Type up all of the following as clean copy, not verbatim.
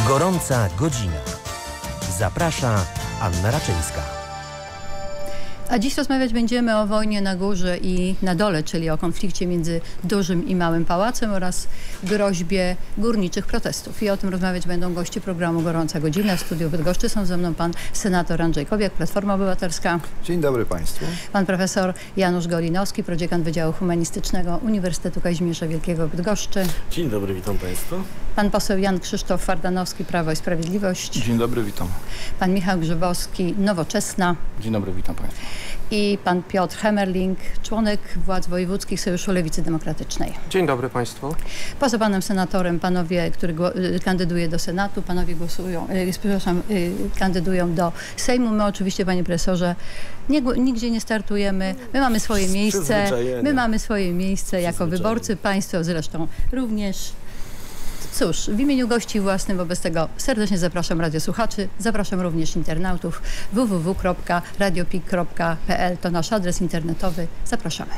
Gorąca godzina. Zaprasza Anna Raczyńska. A dziś rozmawiać będziemy o wojnie na górze i na dole, czyli o konflikcie między Dużym i Małym Pałacem oraz groźbie górniczych protestów. I o tym rozmawiać będą goście programu Gorąca Godzina. W studiu Bydgoszczy są ze mną pan senator Andrzej Kobiak, Platforma Obywatelska. Dzień dobry Państwu. Pan profesor Janusz Golinowski, prodziekan Wydziału Humanistycznego Uniwersytetu Kazimierza Wielkiego w Bydgoszczy. Dzień dobry, witam Państwa. Pan poseł Jan Krzysztof Wardanowski, Prawo i Sprawiedliwość. Dzień dobry, witam. Pan Michał Grzybowski, Nowoczesna. Dzień dobry, witam Państwa. I pan Piotr Hemmerling, członek władz wojewódzkich Sojuszu Lewicy Demokratycznej. Dzień dobry Państwu. Poza panem senatorem, panowie, który kandyduje do Senatu, panowie kandydują do Sejmu. My oczywiście, panie profesorze, nigdzie nie startujemy. My mamy swoje miejsce. My mamy swoje miejsce jako wyborcy. Państwo zresztą również. Cóż, w imieniu gości własnym wobec tego serdecznie zapraszam radiosłuchaczy, zapraszam również internautów. www.radiopik.pl to nasz adres internetowy. Zapraszamy.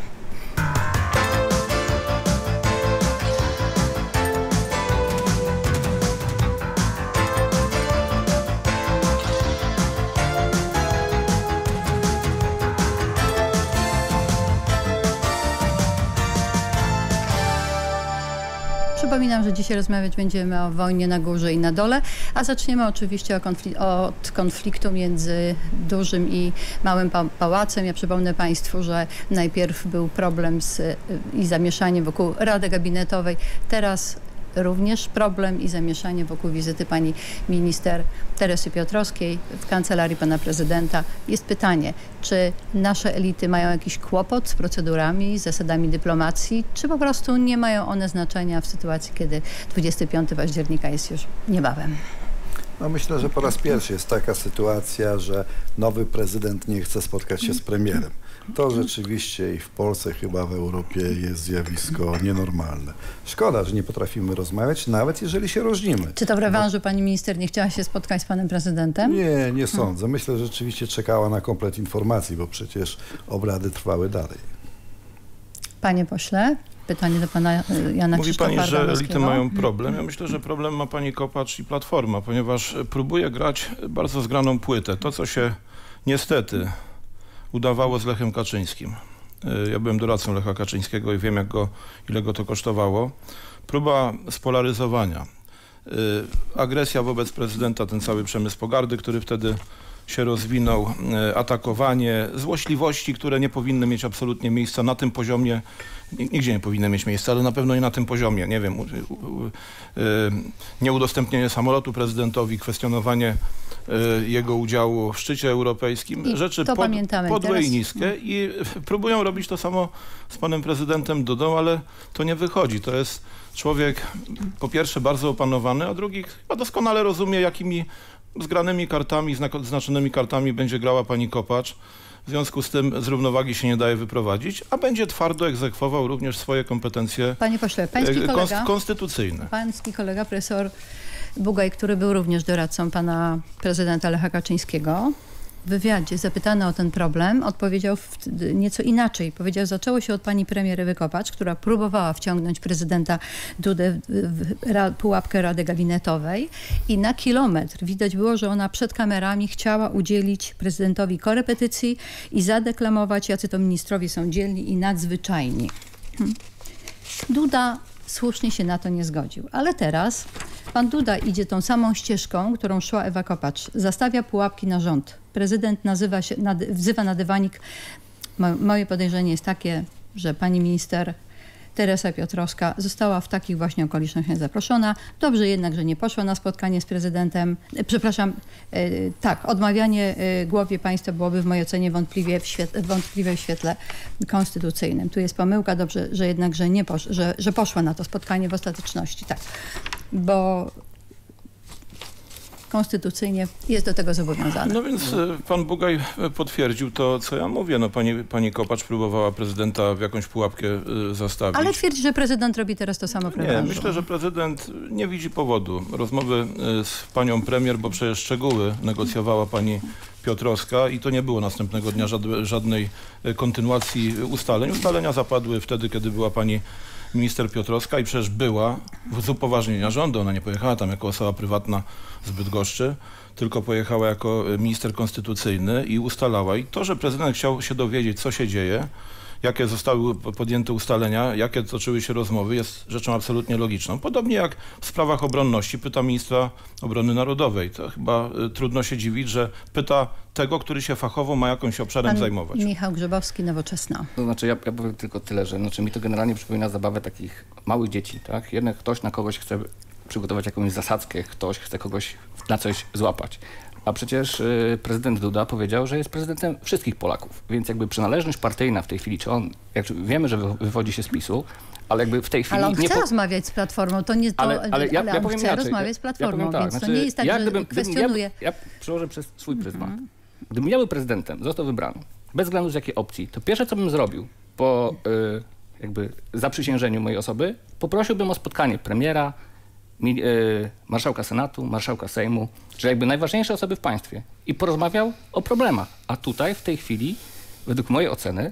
Przypominam, że dzisiaj rozmawiać będziemy o wojnie na górze i na dole, a zaczniemy oczywiście od konfliktu między Dużym i Małym Pałacem. Ja przypomnę Państwu, że najpierw był problem i zamieszanie wokół Rady Gabinetowej, teraz również problem i zamieszanie wokół wizyty pani minister Teresy Piotrowskiej w kancelarii pana prezydenta. Jest pytanie, czy nasze elity mają jakiś kłopot z procedurami, z zasadami dyplomacji, czy po prostu nie mają one znaczenia w sytuacji, kiedy 25 października jest już niebawem? No myślę, że po raz pierwszy jest taka sytuacja, że nowy prezydent nie chce spotkać się z premierem. To rzeczywiście i w Polsce, chyba w Europie jest zjawisko nienormalne. Szkoda, że nie potrafimy rozmawiać, nawet jeżeli się różnimy. Czy to w rewanżu pani minister nie chciała się spotkać z panem prezydentem? Nie sądzę. Myślę, że rzeczywiście czekała na komplet informacji, bo przecież obrady trwały dalej. Panie pośle, pytanie do pana Jana Mówi Krzysztofa pani, że Ardanowskiego. elity mają problem. Ja myślę, że problem ma pani Kopacz i Platforma, ponieważ próbuje grać bardzo zgraną płytę. To, co się niestety udawało z Lechem Kaczyńskim. Ja byłem doradcą Lecha Kaczyńskiego i wiem, ile go to kosztowało. Próba spolaryzowania. Agresja wobec prezydenta, ten cały przemysł pogardy, który wtedy się rozwinął, atakowanie, złośliwości, które nie powinny mieć absolutnie miejsca na tym poziomie, nigdzie nie powinny mieć miejsca, ale na pewno nie na tym poziomie. Nie wiem, nieudostępnienie samolotu prezydentowi, kwestionowanie jego udziału w szczycie europejskim. I rzeczy podłe i niskie i próbują robić to samo z panem prezydentem Dudą, ale to nie wychodzi. To jest człowiek po pierwsze bardzo opanowany, a drugi chyba doskonale rozumie, jakimi zgranymi kartami, znaczonymi kartami będzie grała pani Kopacz. W związku z tym z równowagi się nie daje wyprowadzić, a będzie twardo egzekwował również swoje kompetencje Panie pośle, pański kolega, konstytucyjne. Pański kolega, profesor Bugaj, który był również doradcą pana prezydenta Lecha Kaczyńskiego, w wywiadzie zapytany o ten problem, odpowiedział nieco inaczej. Powiedział, zaczęło się od pani premier Ewy Kopacz, która próbowała wciągnąć prezydenta Dudę w pułapkę Rady Gabinetowej i na kilometr widać było, że ona przed kamerami chciała udzielić prezydentowi korepetycji i zadeklamować, jacy to ministrowie są dzielni i nadzwyczajni. Duda słusznie się na to nie zgodził. Ale teraz pan Duda idzie tą samą ścieżką, którą szła Ewa Kopacz. Zastawia pułapki na rząd. Prezydent wzywa na dywanik. Moje podejrzenie jest takie, że pani minister Teresa Piotrowska została w takich właśnie okolicznościach zaproszona. Dobrze jednak, że nie poszła na spotkanie z prezydentem. Przepraszam, tak, odmawianie głowie państwa byłoby w mojej ocenie wątpliwe w świetle konstytucyjnym. Tu jest pomyłka, dobrze, że jednak, że poszła na to spotkanie w ostateczności, tak, bo konstytucyjnie jest do tego zobowiązany. No więc pan Bugaj potwierdził to, co ja mówię. No pani Kopacz próbowała prezydenta w jakąś pułapkę zastawić. Ale twierdzi, że prezydent robi teraz to samo w rewanżu. Nie, myślę, że prezydent nie widzi powodu rozmowy z panią premier, bo przecież szczegóły negocjowała pani Piotrowska i to nie było następnego dnia żadnej kontynuacji ustaleń. Ustalenia zapadły wtedy, kiedy była pani minister Piotrowska i przecież była z upoważnienia rządu. Ona nie pojechała tam jako osoba prywatna z Bydgoszczy, tylko pojechała jako minister konstytucyjny i ustalała. I to, że prezydent chciał się dowiedzieć, co się dzieje, jakie zostały podjęte ustalenia, jakie toczyły się rozmowy, jest rzeczą absolutnie logiczną. Podobnie jak w sprawach obronności pyta ministra obrony narodowej. To chyba trudno się dziwić, że pyta tego, który się fachowo ma jakimś obszarem zajmować. Michał Grzebowski, Nowoczesna. To znaczy ja powiem tylko tyle, że mi to generalnie przypomina zabawę takich małych dzieci, tak? Jednak ktoś na kogoś chce przygotować jakąś zasadzkę, ktoś chce kogoś na coś złapać. A przecież prezydent Duda powiedział, że jest prezydentem wszystkich Polaków. Więc jakby przynależność partyjna w tej chwili, czy on, wiemy, że wywodzi się z PiS-u, ale jakby w tej chwili... Ale on chce rozmawiać z Platformą, to nie to, ale ja on powiem chce inaczej. rozmawiać z Platformą, tak, więc to nie jest tak, że kwestionuje... Ja przełożę przez swój pryzmat. Gdybym ja był prezydentem, został wybrany, bez względu z jakiej opcji, to pierwsze, co bym zrobił po jakby zaprzysiężeniu mojej osoby, poprosiłbym o spotkanie premiera, marszałka Senatu, marszałka Sejmu, że jakby najważniejsze osoby w państwie i porozmawiał o problemach. A tutaj w tej chwili, według mojej oceny,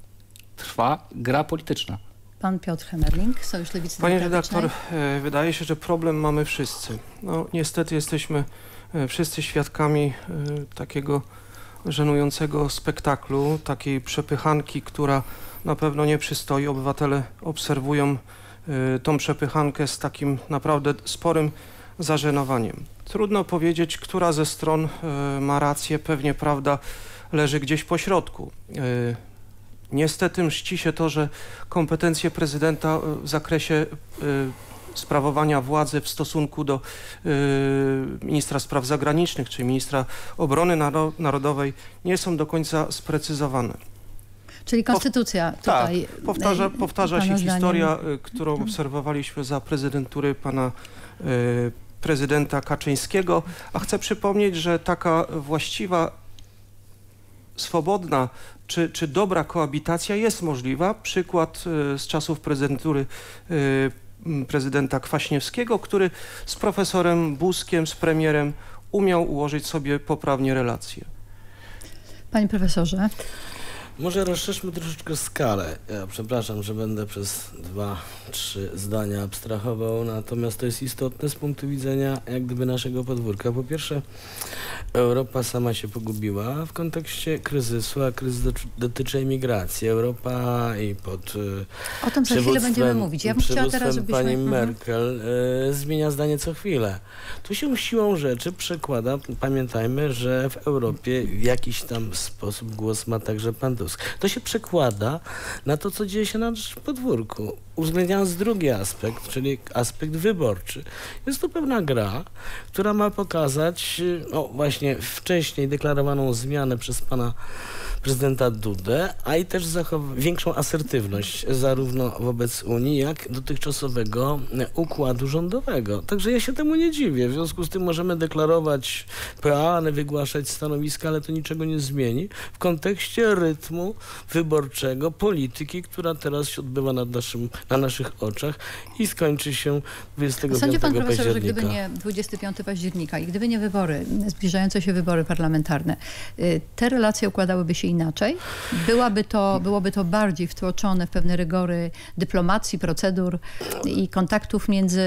trwa gra polityczna. Pan Piotr Hemerling, Sojusz Lewicy Panie Demokratycznej. redaktor, wydaje się, że problem mamy wszyscy. No, niestety jesteśmy wszyscy świadkami takiego żenującego spektaklu, takiej przepychanki, która na pewno nie przystoi. Obywatele obserwują tą przepychankę z takim naprawdę sporym zażenowaniem. Trudno powiedzieć, która ze stron ma rację, pewnie prawda leży gdzieś po środku. Niestety mści się to, że kompetencje prezydenta w zakresie sprawowania władzy w stosunku do ministra spraw zagranicznych czy ministra obrony narodowej nie są do końca sprecyzowane. Czyli konstytucja tutaj... Tak, powtarza się zdaniem historia, którą obserwowaliśmy za prezydentury pana prezydenta Kaczyńskiego, a chcę przypomnieć, że taka właściwa, swobodna czy dobra koabitacja jest możliwa. Przykład z czasów prezydentury prezydenta Kwaśniewskiego, który z profesorem Buzkiem, z premierem umiał ułożyć sobie poprawnie relacje. Panie profesorze. Może rozszerzmy troszeczkę skalę. Ja przepraszam, że będę przez 2-3 zdania abstrahował, natomiast to jest istotne z punktu widzenia jak gdyby naszego podwórka. Po pierwsze, Europa sama się pogubiła w kontekście kryzysu, a kryzys dotyczy emigracji. Europa i pod o tym za chwilę będziemy mówić. Ja bym chciała teraz, żebyśmy... pani Merkel zmienia zdanie co chwilę. Tu się siłą rzeczy przekłada, pamiętajmy, że w Europie w jakiś tam sposób głos ma także pan Tusk. To się przekłada na to, co dzieje się na naszym podwórku. Uwzględniając drugi aspekt, czyli aspekt wyborczy. Jest to pewna gra, która ma pokazać właśnie wcześniej deklarowaną zmianę przez pana prezydenta Dudę, a i też większą asertywność zarówno wobec Unii, jak dotychczasowego układu rządowego. Także ja się temu nie dziwię. W związku z tym możemy deklarować peany, wygłaszać stanowiska, ale to niczego nie zmieni w kontekście rytmu wyborczego, polityki, która teraz się odbywa na naszych oczach i skończy się 25 października. Sądzi pan profesor, że gdyby nie 25 października i gdyby nie wybory, zbliżające się wybory parlamentarne, te relacje układałyby się inaczej? Byłoby to bardziej wtłoczone w pewne rygory dyplomacji, procedur i kontaktów między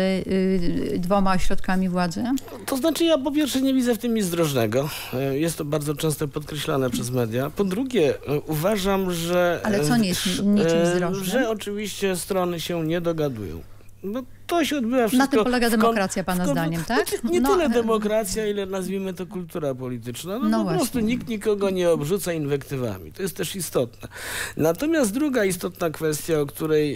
dwoma ośrodkami władzy? To znaczy ja po pierwsze nie widzę w tym nic zdrożnego. Jest to bardzo często podkreślane przez media. Po drugie uważam, że... Ale co nie jest niczym zdrożnym? Że oczywiście strony się nie dogadują. No to się odbywa wszystko... Na tym polega demokracja pana zdaniem, tak? Nie tyle demokracja, ile nazwijmy to kultura polityczna. No po prostu nikt nikogo nie obrzuca inwektywami. To jest też istotne. Natomiast druga istotna kwestia, o której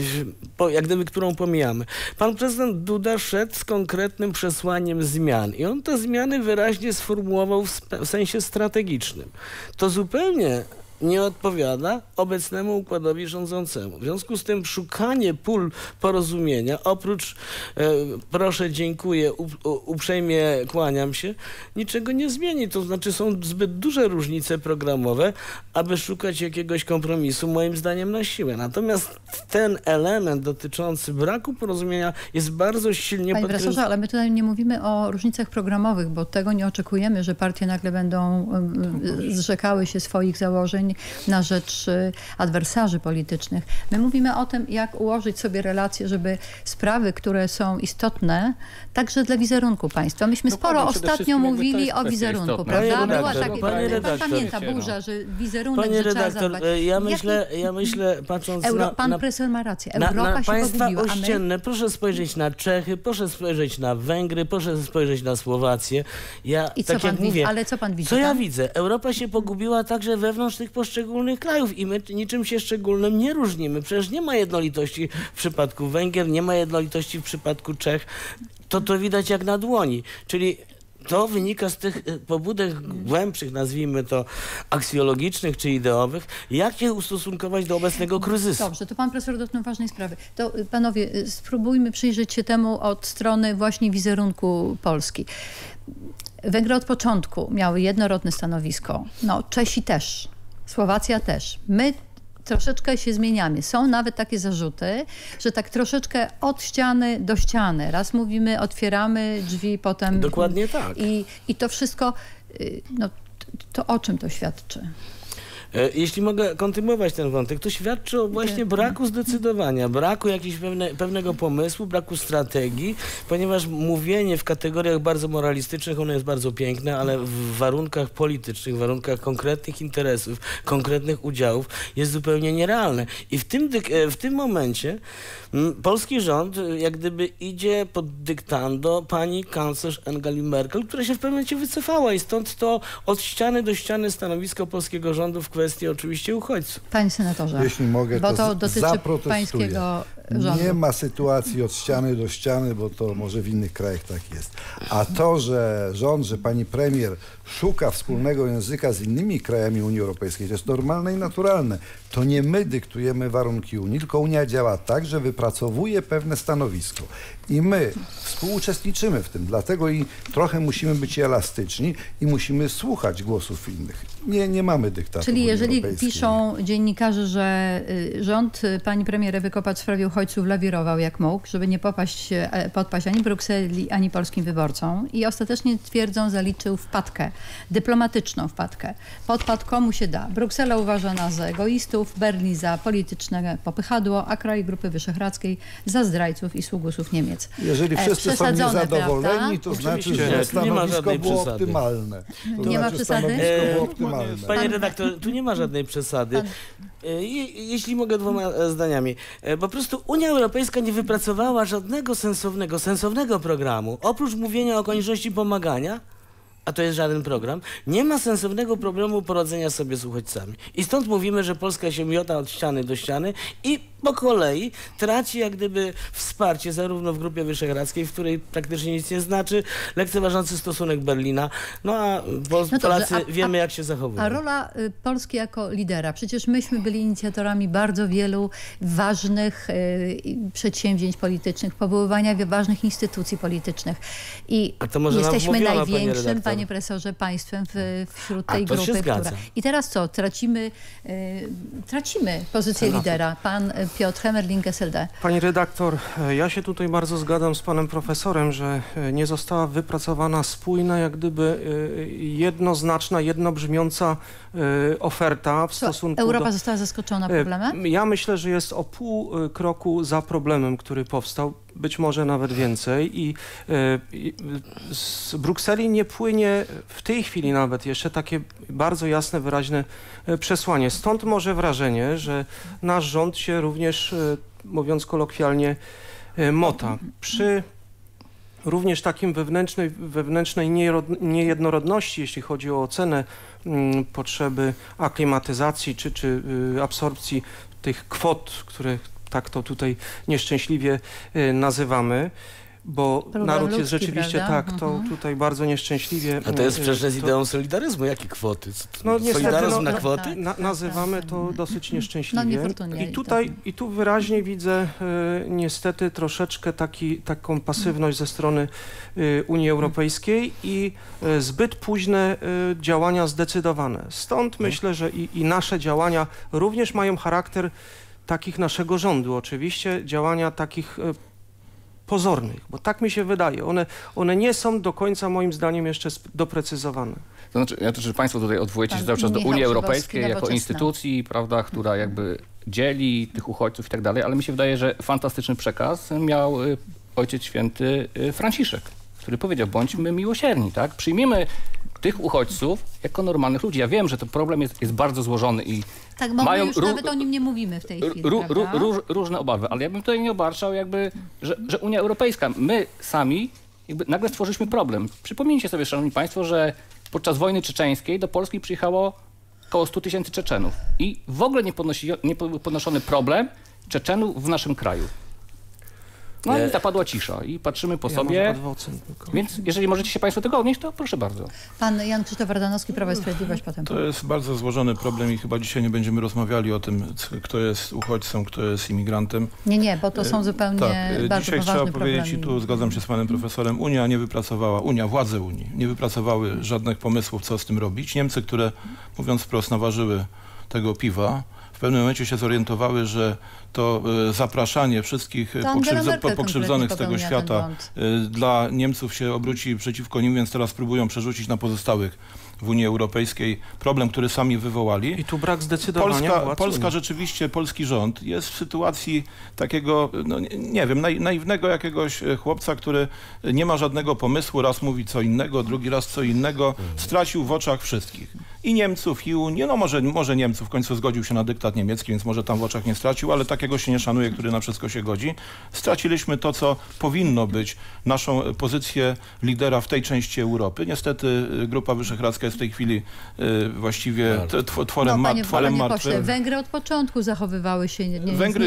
jak gdyby którą pomijamy. Pan prezydent Duda szedł z konkretnym przesłaniem zmian i on te zmiany wyraźnie sformułował w sensie strategicznym. To zupełnie nie odpowiada obecnemu układowi rządzącemu. W związku z tym szukanie pól porozumienia, oprócz proszę, dziękuję, uprzejmie kłaniam się, niczego nie zmieni. To znaczy są zbyt duże różnice programowe, aby szukać jakiegoś kompromisu, moim zdaniem, na siłę. Natomiast ten element dotyczący braku porozumienia jest bardzo silnie Panie profesorze, ale my tutaj nie mówimy o różnicach programowych, bo tego nie oczekujemy, że partie nagle będą zrzekały się swoich założeń zdecydowanych na rzecz adwersarzy politycznych. My mówimy o tym, jak ułożyć sobie relacje, żeby sprawy, które są istotne, także dla wizerunku państwa. Myśmy Dokładnie, sporo przede ostatnio wszystkim jakby to mówili jest o kwestia wizerunku, istotna. prawda? Panie Była redaktor, takie, panie pan redaktor. pamięta Wiecie, burza, że wizerunek, Panie że trzeba redaktor, zadbać. ja myślę, patrząc Pan na profesor ma rację. Europa się państwa pogubiła, a my... ościenne, proszę spojrzeć na Czechy, proszę spojrzeć na Węgry, proszę spojrzeć na Słowację. Ja, I co tak pan jak widzi? mówię, Ale co pan widzi? co ja tam? widzę? Europa się pogubiła także wewnątrz tych poszczególnych krajów i my niczym się szczególnym nie różnimy. Przecież nie ma jednolitości w przypadku Węgier, nie ma jednolitości w przypadku Czech. To widać jak na dłoni. Czyli to wynika z tych pobudek głębszych, nazwijmy to aksjologicznych czy ideowych, jak je ustosunkować do obecnego kryzysu. Dobrze, to pan profesor dotknął ważnej sprawy. To panowie, spróbujmy przyjrzeć się temu od strony właśnie wizerunku Polski. Węgry od początku miały jednorodne stanowisko. No, Czesi też, Słowacja też. My troszeczkę się zmieniamy. Są nawet takie zarzuty, że tak troszeczkę od ściany do ściany. Raz mówimy, otwieramy drzwi, potem... Dokładnie tak. I to wszystko, no, to o czym to świadczy? Jeśli mogę kontynuować ten wątek, to świadczy o właśnie braku zdecydowania, braku jakiegoś pewnego pomysłu, braku strategii, ponieważ mówienie w kategoriach bardzo moralistycznych, ono jest bardzo piękne, ale w warunkach politycznych, w warunkach konkretnych interesów, konkretnych udziałów jest zupełnie nierealne. I w tym momencie polski rząd jak gdyby idzie pod dyktando pani kanclerz Angeli Merkel, która się w pewnym momencie wycofała i stąd to od ściany do ściany stanowisko polskiego rządu w kwestii oczywiście uchodźców. Panie senatorze, Jeśli mogę, bo to to dotyczy zaprotestuję. pańskiego rządu. Nie ma sytuacji od ściany do ściany, bo to może w innych krajach tak jest. A to, że rząd, że pani premier szuka wspólnego języka z innymi krajami Unii Europejskiej, to jest normalne i naturalne. To nie my dyktujemy warunki Unii, tylko Unia działa tak, że wypracowuje pewne stanowisko. I my współuczestniczymy w tym, dlatego i trochę musimy być elastyczni i musimy słuchać głosów innych. Nie mamy dyktatu. Czyli jeżeli europejskiej. piszą dziennikarze, że rząd pani premier Ewy Kopacz w sprawie uchodźców lawirował jak mógł, żeby nie podpaść ani Brukseli, ani polskim wyborcom i ostatecznie twierdzą, zaliczył wpadkę, dyplomatyczną wpadkę. Podpadł komu się da. Bruksela uważa nas za egoistów, Berlin za polityczne popychadło, a kraj Grupy Wyszehradzkiej za zdrajców i sługusów Niemiec. Jeżeli wszyscy są Przesadzone, niezadowoleni, prawda? to znaczy, Oczywiście, że tu nie ma stanowisko żadnej było przesady. optymalne. To Nie ma znaczy, przesady? stanowisko było optymalne. Panie redaktor, tu nie ma żadnej przesady. Jeśli mogę dwoma zdaniami. Po prostu Unia Europejska nie wypracowała żadnego sensownego programu. Oprócz mówienia o konieczności pomagania, a to jest żaden program, nie ma sensownego problemu poradzenia sobie z uchodźcami. I stąd mówimy, że Polska się miota od ściany do ściany i po kolei traci jak gdyby wsparcie zarówno w Grupie Wyszehradzkiej, w której praktycznie nic nie znaczy, lekceważący stosunek Berlina, no a Polacy wiemy jak się zachowują. A rola Polski jako lidera, przecież myśmy byli inicjatorami bardzo wielu ważnych przedsięwzięć politycznych, powoływania ważnych instytucji politycznych i A to może nam jesteśmy wmówiono, największym, panie panie profesorze, państwem wśród A tej to się grupy. zgadza. I teraz co? Tracimy pozycję lidera. Pan Piotr Hemmerling, SLD. Pani redaktor, ja się tutaj bardzo zgadzam z panem profesorem, że nie została wypracowana spójna, jak gdyby jednoznaczna, jednobrzmiąca oferta w stosunku Europa do... została zaskoczona problemem? Ja myślę, że jest o pół kroku za problemem, który powstał, być może nawet więcej i z Brukseli nie płynie w tej chwili nawet jeszcze takie bardzo jasne, wyraźne przesłanie. Stąd może wrażenie, że nasz rząd się również, mówiąc kolokwialnie, mota. Przy również takim wewnętrznej niejednorodności, jeśli chodzi o ocenę potrzeby aklimatyzacji czy absorpcji tych kwot, które tak to tutaj nieszczęśliwie nazywamy, bo Problem naród jest ludzki, rzeczywiście prawda? tak, to tutaj bardzo nieszczęśliwie... A to jest sprzeczne z ideą solidaryzmu. Jakie kwoty? No niestety, Solidaryzm na kwoty? nazywamy to dosyć nieszczęśliwie. No niefortunnie. I tu wyraźnie widzę niestety troszeczkę taką pasywność ze strony Unii Europejskiej i zbyt późne działania zdecydowane. Stąd myślę, że i nasze działania również mają charakter takich naszego rządu. Oczywiście działania takich pozornych, bo tak mi się wydaje. One nie są do końca moim zdaniem jeszcze doprecyzowane. To znaczy, że państwo tutaj odwołujecie się cały czas do Michał Unii Grzybowski, Europejskiej jako Nowoczesna. instytucji, prawda, która jakby dzieli tych uchodźców i tak dalej, ale mi się wydaje, że fantastyczny przekaz miał Ojciec Święty Franciszek, który powiedział, bądźmy miłosierni, tak? Przyjmijmy tych uchodźców jako normalnych ludzi. Ja wiem, że ten problem jest bardzo złożony i Tak, bo mają my już nawet o nim nie mówimy w tej chwili, różne obawy, ale ja bym tutaj nie obarczał jakby, że Unia Europejska, my sami jakby nagle stworzyliśmy problem. Przypomnijcie sobie, szanowni państwo, że podczas wojny czeczeńskiej do Polski przyjechało około 100 000 Czeczenów i w ogóle nie podnoszony problem Czeczenów w naszym kraju. No i zapadła cisza i patrzymy po sobie, więc jeżeli możecie się państwo tego odnieść, to proszę bardzo. Pan Jan Krzysztof Ardanowski, Prawo i Sprawiedliwość potem. To jest bardzo złożony problem i chyba dzisiaj nie będziemy rozmawiali o tym, kto jest uchodźcą, kto jest imigrantem. Nie, bo to są zupełnie bardzo dzisiaj poważne trzeba powiedzieć problemy. i tu zgadzam się z panem profesorem, władze Unii nie wypracowały żadnych pomysłów, co z tym robić. Niemcy, które mówiąc wprost naważyły tego piwa, w pewnym momencie się zorientowały, że to zapraszanie wszystkich pokrzywdzonych z tego świata dla Niemców się obróci przeciwko nim, więc teraz próbują przerzucić na pozostałych w Unii Europejskiej problem, który sami wywołali. I tu brak zdecydowania. Polska rzeczywiście, polski rząd jest w sytuacji takiego, no, nie wiem, naiwnego jakiegoś chłopca, który nie ma żadnego pomysłu, raz mówi co innego, drugi raz co innego, stracił w oczach wszystkich. I Niemców, i Unii, no może Niemców, w końcu zgodził się na dyktat niemiecki, więc może tam w oczach nie stracił, ale takiego się nie szanuje, który na wszystko się godzi. Straciliśmy to, co powinno być naszą pozycję lidera w tej części Europy. Niestety Grupa Wyszehradzka jest w tej chwili właściwie tworem martwym. Pośle, Węgry od początku zachowywały się Węgry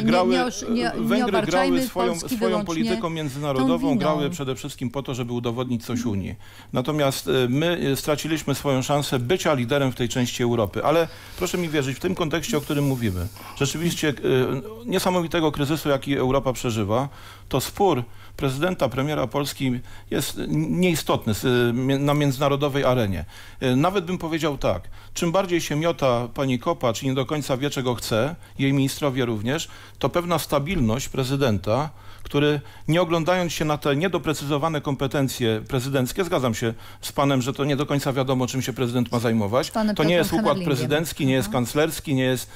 grały swoją polityką międzynarodową, grały przede wszystkim po to, żeby udowodnić coś Unii. Natomiast my straciliśmy swoją szansę bycia liderem w tej części Europy. Ale proszę mi wierzyć, w tym kontekście, o którym mówimy, rzeczywiście niesamowitego kryzysu, jaki Europa przeżywa, to spór prezydenta, premiera Polski jest nieistotny na międzynarodowej arenie. Nawet bym powiedział tak, czym bardziej się miota pani Kopacz i nie do końca wie, czego chce, jej ministrowie również, to pewna stabilność prezydenta, który nie oglądając się na te niedoprecyzowane kompetencje prezydenckie, zgadzam się z panem, że to nie do końca wiadomo, czym się prezydent ma zajmować. To nie jest układ prezydencki, nie jest kanclerski, nie jest...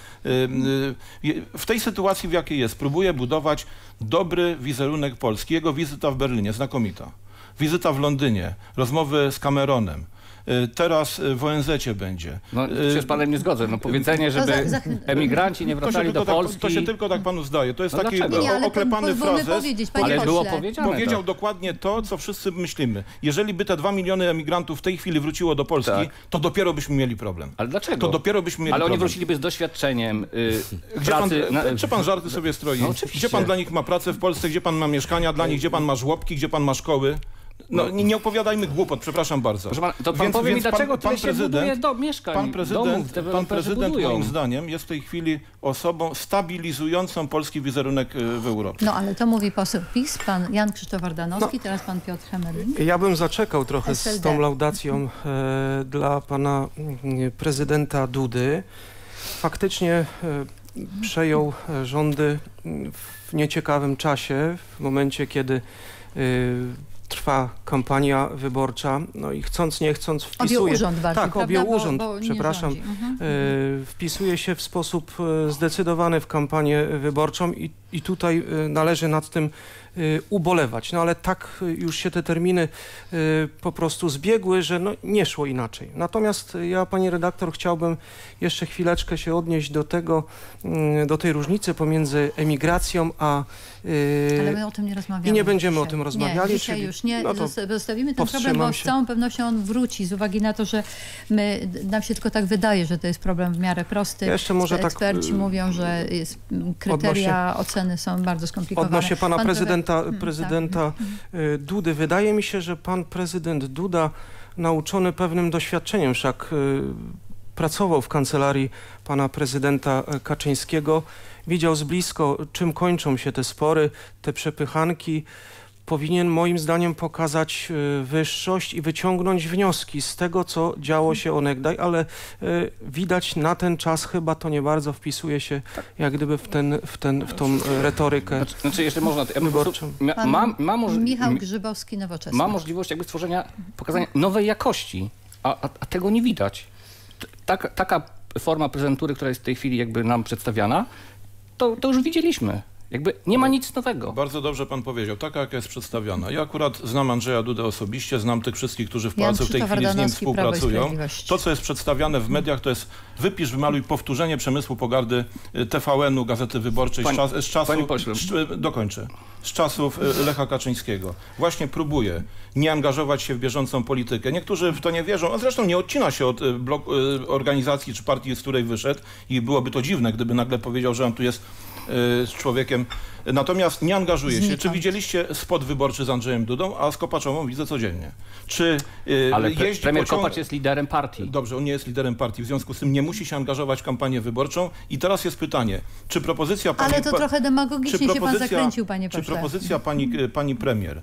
W tej sytuacji, w jakiej jest, próbuje budować dobry wizerunek Polski. Jego wizyta w Berlinie, znakomita. Wizyta w Londynie, rozmowy z Cameronem. Teraz w ONZ-cie będzie. No, się z panem nie zgodzę. No, powiedzenie, żeby emigranci nie wracali do Polski... To się tylko tak panu zdaje. To jest taki oklepany frazes, ale było powiedziane. Powiedział dokładnie to, co wszyscy myślimy. Jeżeli by te 2 miliony emigrantów w tej chwili wróciło do Polski, to dopiero byśmy mieli problem. Ale dlaczego? To dopiero byśmy mieli ale problem. oni wróciliby z doświadczeniem pracy... Czy pan żarty sobie stroi? No, gdzie pan dla nich ma pracę w Polsce? Gdzie pan ma mieszkania dla nich? Gdzie pan ma żłobki? Gdzie pan ma szkoły? No nie opowiadajmy głupot, przepraszam bardzo. To pan powie mi, dlaczego tyle się buduje mieszkań, pan prezydent moim zdaniem jest w tej chwili osobą stabilizującą polski wizerunek w Europie. No ale to mówi poseł PiS, pan Jan Krzysztof Ardanowski, teraz pan Piotr Hemerling. Ja bym zaczekał trochę z tą laudacją dla pana prezydenta Dudy. Faktycznie przejął rządy w nieciekawym czasie, w momencie, kiedy trwa kampania wyborcza, no i chcąc, nie chcąc wpisuje... Objął urząd bardziej, tak, prawda? objął urząd, przepraszam. Wpisuje się w sposób zdecydowany w kampanię wyborczą i tutaj należy nad tym ubolewać. No ale tak już się te terminy po prostu zbiegły, że no, nie szło inaczej. Natomiast ja, pani redaktor, chciałbym jeszcze chwileczkę się odnieść do tego, do tej różnicy pomiędzy emigracją a... Ale my o tym nie rozmawiamy. I nie będziemy dzisiaj. o tym rozmawiali. Nie, dzisiaj już nie. No zostawimy ten problem, bo z całą pewnością on wróci z uwagi na to, że nam się tylko tak wydaje, że to jest problem w miarę prosty. Ja jeszcze może eksperci mówią, że kryteria oceny są bardzo skomplikowane. Odnośnie pana prezydenta Dudy. Wydaje mi się, że pan prezydent Duda, nauczony pewnym doświadczeniem, wszak pracował w kancelarii pana prezydenta Kaczyńskiego, widział z blisko, czym kończą się te spory, te przepychanki. powinien moim zdaniem pokazać wyższość i wyciągnąć wnioski z tego, co działo się onegdaj, ale widać na ten czas chyba to nie bardzo wpisuje się jak gdyby w tą retorykę Znaczy, jeszcze można... wyborczą. Michał Grzybowski, Nowoczesna. Ma możliwość jakby stworzenia, pokazania nowej jakości, a tego nie widać. Taka forma prezentury, która jest w tej chwili jakby nam przedstawiana, to już widzieliśmy. Jakby nie ma nic nowego. Bardzo dobrze pan powiedział, taka jaka jest przedstawiana. Ja akurat znam Andrzeja Dudę osobiście, znam tych wszystkich, którzy w Polsce w tej chwili z nim współpracują. To, co jest przedstawiane w mediach, to jest wypisz, wymaluj powtórzenie przemysłu pogardy TVN-u, Gazety Wyborczej z czasów... Dokończę. Z czasów Lecha Kaczyńskiego. Właśnie próbuje nie angażować się w bieżącą politykę. Niektórzy w to nie wierzą, a zresztą nie odcina się od organizacji czy partii, z której wyszedł i byłoby to dziwne, gdyby nagle powiedział, że on tu jest z człowiekiem. Natomiast nie angażuje się. Czy widzieliście spot wyborczy z Andrzejem Dudą? A z Kopaczową widzę codziennie. Czy ale premier Kopacz jest liderem partii. Dobrze, on nie jest liderem partii. W związku z tym nie musi się angażować w kampanię wyborczą. I teraz jest pytanie, czy propozycja... Ale to trochę demagogicznie się pan zakręcił, panie pośle. Czy propozycja pani premier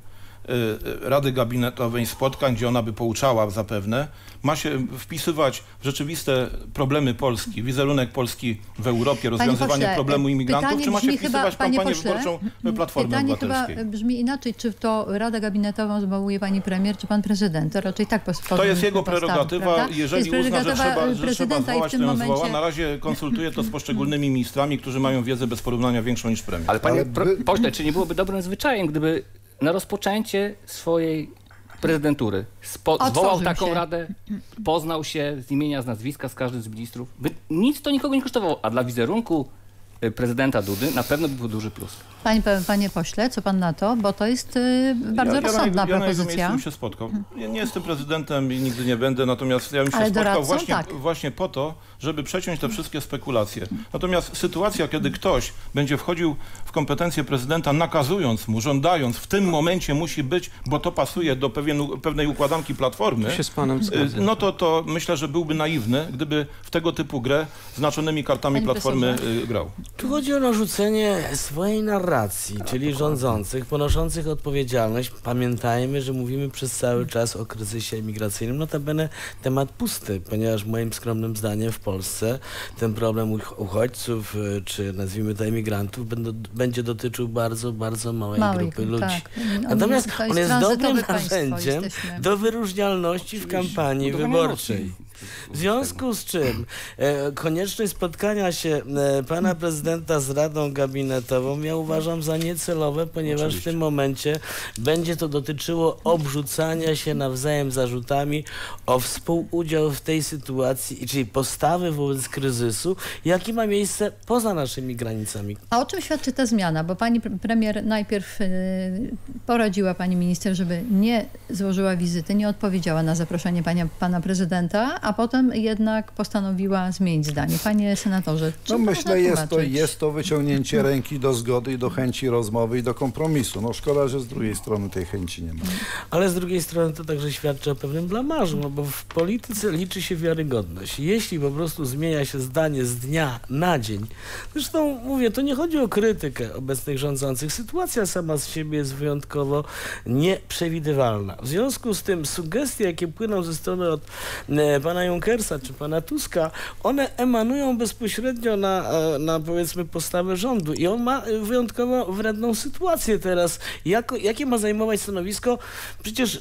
Rady Gabinetowej, spotkań, gdzie ona by pouczała zapewne, ma się wpisywać w rzeczywiste problemy Polski, wizerunek Polski w Europie, rozwiązywanie problemu imigrantów, czy ma się wpisywać w kampanię wyborczą Platformy Obywatelskiej? Pytanie chyba brzmi inaczej, czy to Radę Gabinetową zwołuje pani premier, czy pan prezydent? To raczej tak to jest jego prerogatywa, jeżeli uzna, że trzeba zwołać, to ją zwoła. Na razie konsultuje to z poszczególnymi ministrami, którzy mają wiedzę bez porównania większą niż premier. Ale panie pośle, czy nie byłoby dobrym zwyczajem, gdyby na rozpoczęcie swojej prezydentury zwołał taką radę, poznał się z imienia, z nazwiska z każdym z ministrów, nic to nikogo nie kosztowało, a dla wizerunku prezydenta Dudy na pewno by był duży plus. Panie pośle, co pan na to? Bo to jest bardzo rozsądna propozycja. Ja na jego miejscu się spotkał. Nie jestem prezydentem i nigdy nie będę, natomiast ja bym się spotkał właśnie po to, żeby przeciąć te wszystkie spekulacje. Natomiast sytuacja, kiedy ktoś będzie wchodził w kompetencje prezydenta, nakazując mu, żądając, w tym momencie musi być, bo to pasuje do pewnej układanki Platformy, się z panem zgadzam. No to myślę, że byłby naiwny, gdyby w tego typu grę znaczonymi kartami Platformy grał. Tu chodzi o narzucenie swojej narracji, czyli rządzących, ponoszących odpowiedzialność. Pamiętajmy, że mówimy przez cały czas o kryzysie imigracyjnym. Notabene temat pusty, ponieważ moim skromnym zdaniem w Polsce ten problem uchodźców, czy nazwijmy to emigrantów, będzie dotyczył bardzo, bardzo małej grupy ludzi. Tak. Natomiast on jest dobrym narzędziem do wyróżnialności w kampanii wyborczej. W związku z czym konieczność spotkania się pana prezydenta z Radą Gabinetową ja uważam za niecelowe, ponieważ w tym momencie będzie to dotyczyło obrzucania się nawzajem zarzutami o współudział w tej sytuacji, czyli postawy wobec kryzysu, jaki ma miejsce poza naszymi granicami. A o czym świadczy ta zmiana? Bo pani premier najpierw poradziła pani minister, żeby nie złożyła wizyty, nie odpowiedziała na zaproszenie pana prezydenta, a potem jednak postanowiła zmienić zdanie. Panie senatorze, no myślę, jest to wyciągnięcie ręki do zgody i do chęci rozmowy i do kompromisu. No szkoda, że z drugiej strony tej chęci nie ma. Ale z drugiej strony to także świadczy o pewnym blamarzu, no bo w polityce liczy się wiarygodność. Jeśli po prostu zmienia się zdanie z dnia na dzień, zresztą mówię, to nie chodzi o krytykę obecnych rządzących. Sytuacja sama z siebie jest wyjątkowo nieprzewidywalna. W związku z tym sugestie, jakie płyną ze strony od pana Junkersa czy pana Tuska, one emanują bezpośrednio na powiedzmy postawę rządu i on ma wyjątkowo wredną sytuację teraz. Jakie ma zajmować stanowisko przecież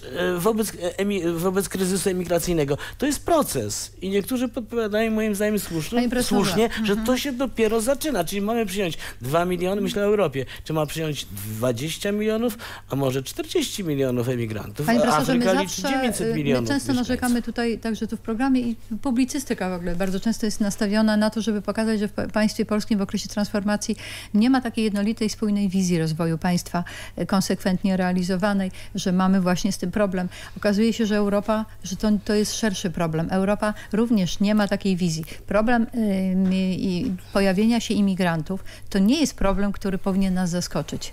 wobec kryzysu emigracyjnego? To jest proces i niektórzy podpowiadają moim zdaniem słusznie, że to się dopiero zaczyna, czyli mamy przyjąć 2 miliony, myślę o Europie, czy ma przyjąć 20 milionów, a może 40 milionów emigrantów. Panie profesorze, Afryka liczy 900 milionów. My często narzekamy tutaj także tu w programie i publicystyka w ogóle bardzo często jest nastawiona na to, żeby pokazać, że w państwie polskim w okresie transformacji nie ma takiej jednolitej, spójnej wizji rozwoju państwa konsekwentnie realizowanej, że mamy właśnie z tym problem. Okazuje się, że Europa, że to jest szerszy problem. Europa również nie ma takiej wizji. Problem pojawienia się imigrantów to nie jest problem, który powinien nas zaskoczyć.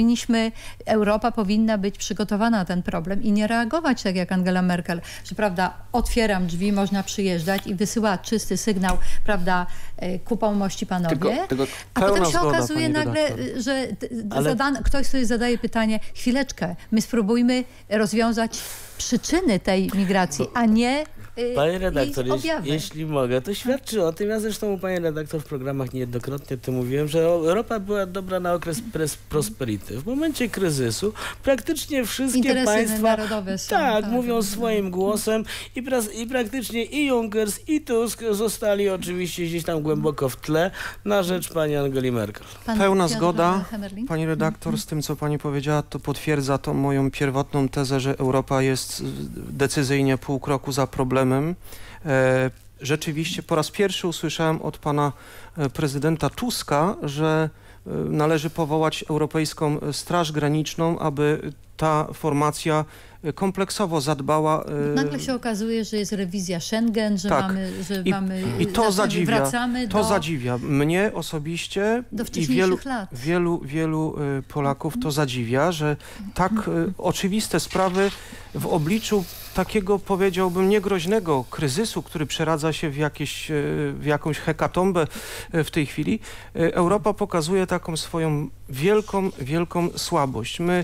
Europa powinna być przygotowana na ten problem i nie reagować tak jak Angela Merkel, że prawda, otwieram drzwi, można przyjeżdżać i wysyła czysty sygnał, prawda, ku pomości panowie. A potem się okazuje nagle, że ktoś sobie zadaje pytanie, chwileczkę, my spróbujmy rozwiązać przyczyny tej migracji, a nie Panie redaktor, jeśli mogę, to świadczy o tym, ja zresztą u pani redaktor w programach niejednokrotnie to mówiłem, że Europa była dobra na okres prosperity. W momencie kryzysu praktycznie wszystkie interesy państwa narodowe są, mówią swoim głosem i praktycznie i Junckers, i Tusk zostali oczywiście gdzieś tam głęboko w tle na rzecz pani Angeli Merkel. Pełna zgoda, pani redaktor, z tym, co pani powiedziała, to potwierdza tą moją pierwotną tezę, że Europa jest decyzyjnie pół kroku za problemem. Rzeczywiście po raz pierwszy usłyszałem od pana prezydenta Tuska, że należy powołać Europejską Straż Graniczną, aby ta formacja kompleksowo zadbała. Nagle się okazuje, że jest rewizja Schengen, że tak. mamy I to zadziwia. Wracamy to zadziwia mnie osobiście do i wielu Polaków to zadziwia, że tak oczywiste sprawy w obliczu takiego, powiedziałbym, niegroźnego kryzysu, który przeradza się w jakąś hekatombę w tej chwili, Europa pokazuje taką swoją wielką słabość. My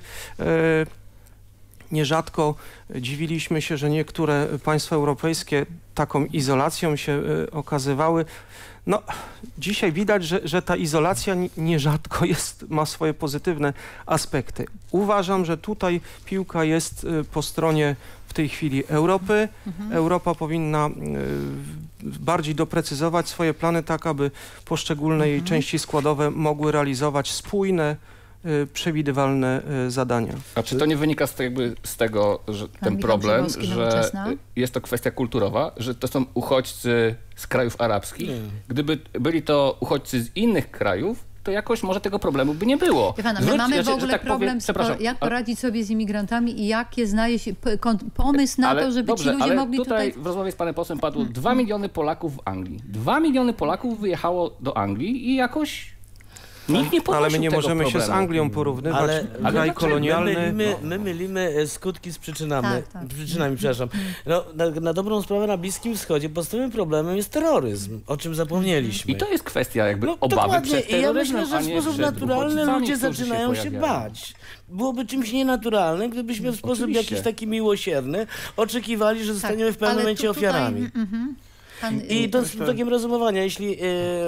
nierzadko dziwiliśmy się, że niektóre państwa europejskie taką izolacją się okazywały. No, dzisiaj widać, że ta izolacja nierzadko ma swoje pozytywne aspekty. Uważam, że tutaj piłka jest po stronie w tej chwili Europy. Europa powinna bardziej doprecyzować swoje plany tak, aby poszczególne jej części składowe mogły realizować spójne, przewidywalne zadania. A czy to nie wynika z tego, że ten problem, że jest to kwestia kulturowa, że to są uchodźcy z krajów arabskich? Gdyby byli to uchodźcy z innych krajów, to jakoś może tego problemu by nie było. Pana, my mamy w ogóle problem, jak poradzić sobie z imigrantami i jakie pomysł na to, żeby ci ludzie mogli tutaj... w rozmowie z panem posłem padło 2 miliony Polaków w Anglii. 2 miliony Polaków wyjechało do Anglii i jakoś nikt nie podnosił. Ale my nie tego możemy problemu. się z Anglią porównywać. Kraj kolonialny. My mylimy skutki z przyczynami. Przepraszam. No, na dobrą sprawę na Bliskim Wschodzie podstawowym problemem jest terroryzm, o czym zapomnieliśmy. I to jest kwestia obawy przed terroryzmem. I ja myślę, że w sposób naturalny ludzie zaczynają się bać. Byłoby czymś nienaturalnym, gdybyśmy w sposób jakiś taki miłosierny oczekiwali, że zostaniemy w pewnym momencie ofiarami. I to z takim rozumowania, jeśli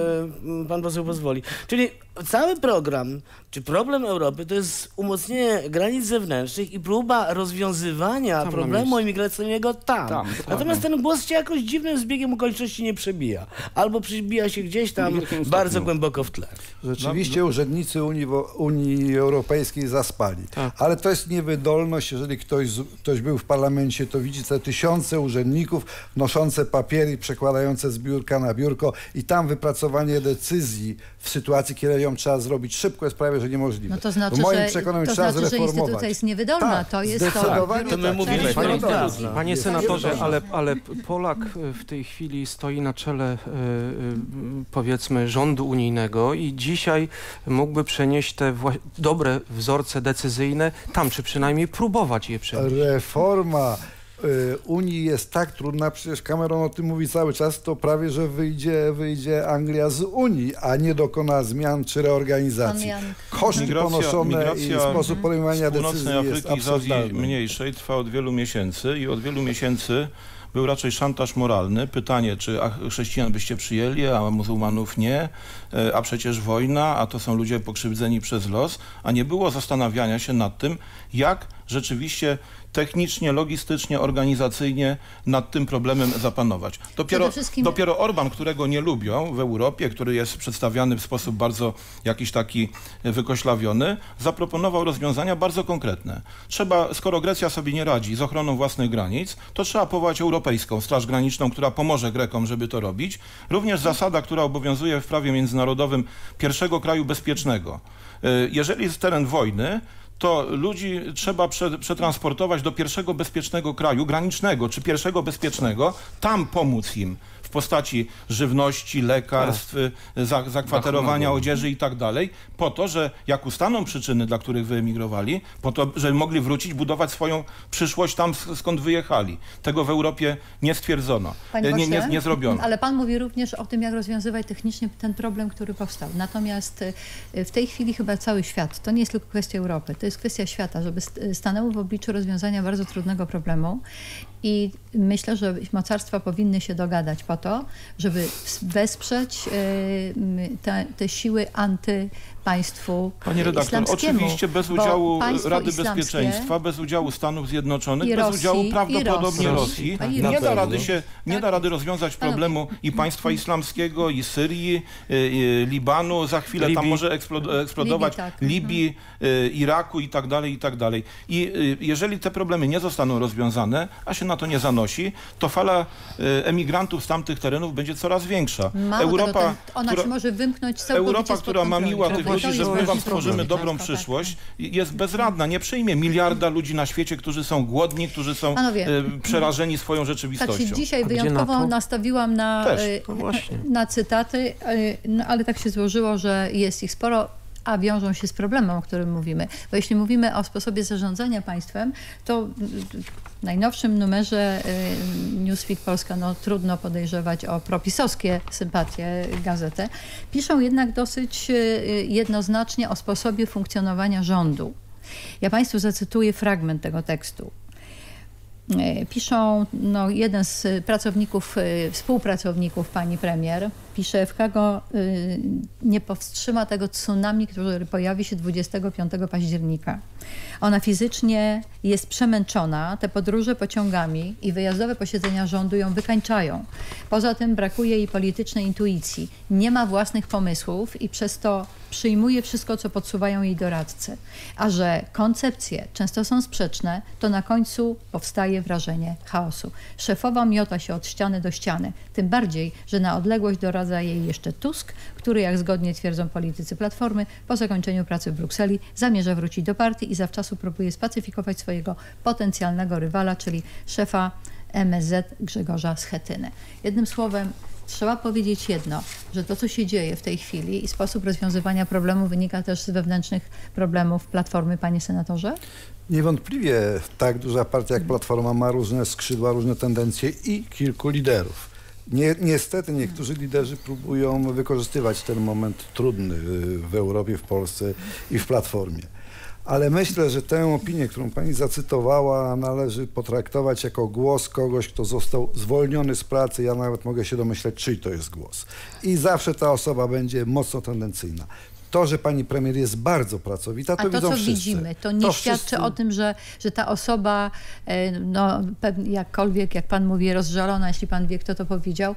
pan poseł pozwoli. Czyli cały program, czy problem Europy to jest umocnienie granic zewnętrznych i próba rozwiązywania problemu imigracyjnego tam. Natomiast ten głos się jakoś dziwnym zbiegiem okoliczności nie przebija. Albo przebija się gdzieś tam bardzo głęboko w tle. Rzeczywiście urzędnicy Unii Europejskiej zaspali. Ale to jest niewydolność. Jeżeli ktoś był w parlamencie, to widzi te tysiące urzędników noszące papiery, przekładające z biurka na biurko i tam wypracowanie decyzji w sytuacji, kiedy ją trzeba zrobić szybko, jest prawie, że niemożliwe. No to znaczy, w moim przekonaniu trzeba zreformować. Że instytucja jest niewydolna. To jest zdecydowanie to my mówiliśmy. Panie senatorze, ale Polak w tej chwili stoi na czele, powiedzmy, rządu unijnego i dzisiaj mógłby przenieść te dobre wzorce decyzyjne tam, czy przynajmniej próbować je przenieść. Reforma Unii jest tak trudna, przecież Cameron o tym mówi cały czas, to prawie, że wyjdzie Anglia z Unii, a nie dokona zmian czy reorganizacji. Koszty ponoszone i sposób podejmowania decyzji jest Afryki, z Azji absurdalny. mniejszej trwa od wielu miesięcy i od wielu miesięcy był raczej szantaż moralny. Pytanie, czy chrześcijan byście przyjęli, a muzułmanów nie, a przecież wojna, a to są ludzie pokrzywdzeni przez los, a nie było zastanawiania się nad tym, jak rzeczywiście technicznie, logistycznie, organizacyjnie nad tym problemem zapanować. Dopiero Orban, którego nie lubią w Europie, który jest przedstawiany w sposób bardzo jakiś taki wykoślawiony, zaproponował rozwiązania bardzo konkretne. Skoro Grecja sobie nie radzi z ochroną własnych granic, to trzeba powołać Europejską Straż Graniczną, która pomoże Grekom, żeby to robić. Również zasada, która obowiązuje w prawie międzynarodowym pierwszego kraju bezpiecznego. Jeżeli jest teren wojny, to ludzi trzeba przetransportować do pierwszego bezpiecznego kraju granicznego, czy pierwszego bezpiecznego, tam pomóc im w postaci żywności, lekarstw, zakwaterowania, odzieży i tak dalej, po to, że jak ustaną przyczyny, dla których wyemigrowali, po to, żeby mogli wrócić, budować swoją przyszłość tam, skąd wyjechali. Tego w Europie nie stwierdzono, nie zrobiono. Ale pan mówi również o tym, jak rozwiązywać technicznie ten problem, który powstał. Natomiast w tej chwili chyba cały świat, to nie jest tylko kwestia Europy, to jest kwestia świata, żeby stanęło w obliczu rozwiązania bardzo trudnego problemu. I myślę, że mocarstwa powinny się dogadać po to, żeby wesprzeć te siły antypaństwu Panie redaktor, islamskiemu. oczywiście bez udziału Rady Bezpieczeństwa, bez udziału Stanów Zjednoczonych, bez udziału prawdopodobnie Rosji. Nie da rady rozwiązać problemu i państwa islamskiego, i Syrii, i Libanu, za chwilę tam może eksplodować Libii, Iraku i tak dalej, i tak dalej. I jeżeli te problemy nie zostaną rozwiązane, a się na to nie zanosi, to fala emigrantów z tamtych terenów będzie coraz większa. Europa, która mamiła tych ludzi, że my wam stworzymy dobrą przyszłość, jest bezradna. Nie przyjmie miliarda ludzi na świecie, którzy są głodni, którzy są przerażeni swoją rzeczywistością. Tak się dzisiaj wyjątkowo nastawiłam na cytaty, ale tak się złożyło, że jest ich sporo, a wiążą się z problemem, o którym mówimy. Bo jeśli mówimy o sposobie zarządzania państwem, to w najnowszym numerze Newsweek Polska, no trudno podejrzewać o propisowskie sympatie gazetę, piszą jednak dosyć jednoznacznie o sposobie funkcjonowania rządu. Ja państwu zacytuję fragment tego tekstu. Piszą, jeden z współpracowników pani premier, pisze, FKGO nie powstrzyma tego tsunami, który pojawi się 25 października. Ona fizycznie jest przemęczona, te podróże pociągami i wyjazdowe posiedzenia rządu ją wykańczają. Poza tym brakuje jej politycznej intuicji, nie ma własnych pomysłów i przez to przyjmuje wszystko, co podsuwają jej doradcy. A że koncepcje często są sprzeczne, to na końcu powstaje wrażenie chaosu. Szefowa miota się od ściany do ściany, tym bardziej, że na odległość doradza jej jeszcze Tusk, który, jak zgodnie twierdzą politycy Platformy, po zakończeniu pracy w Brukseli zamierza wrócić do partii i zawczasu próbuje spacyfikować swojego potencjalnego rywala, czyli szefa MSZ Grzegorza Schetynę. Jednym słowem, trzeba powiedzieć jedno, że to, co się dzieje w tej chwili i sposób rozwiązywania problemu wynika też z wewnętrznych problemów Platformy, panie senatorze? Niewątpliwie tak duża partia jak Platforma ma różne skrzydła, różne tendencje i kilku liderów. Niestety niektórzy liderzy próbują wykorzystywać ten moment trudny w Europie, w Polsce i w Platformie. Ale myślę, że tę opinię, którą pani zacytowała, należy potraktować jako głos kogoś, kto został zwolniony z pracy. Ja nawet mogę się domyśleć, czyj to jest głos. I zawsze ta osoba będzie mocno tendencyjna. To, że pani premier jest bardzo pracowita, to widzą wszyscy. A to, co widzimy, to nie świadczy o tym, że ta osoba, jakkolwiek, jak pan mówi, rozżalona, jeśli pan wie, kto to powiedział,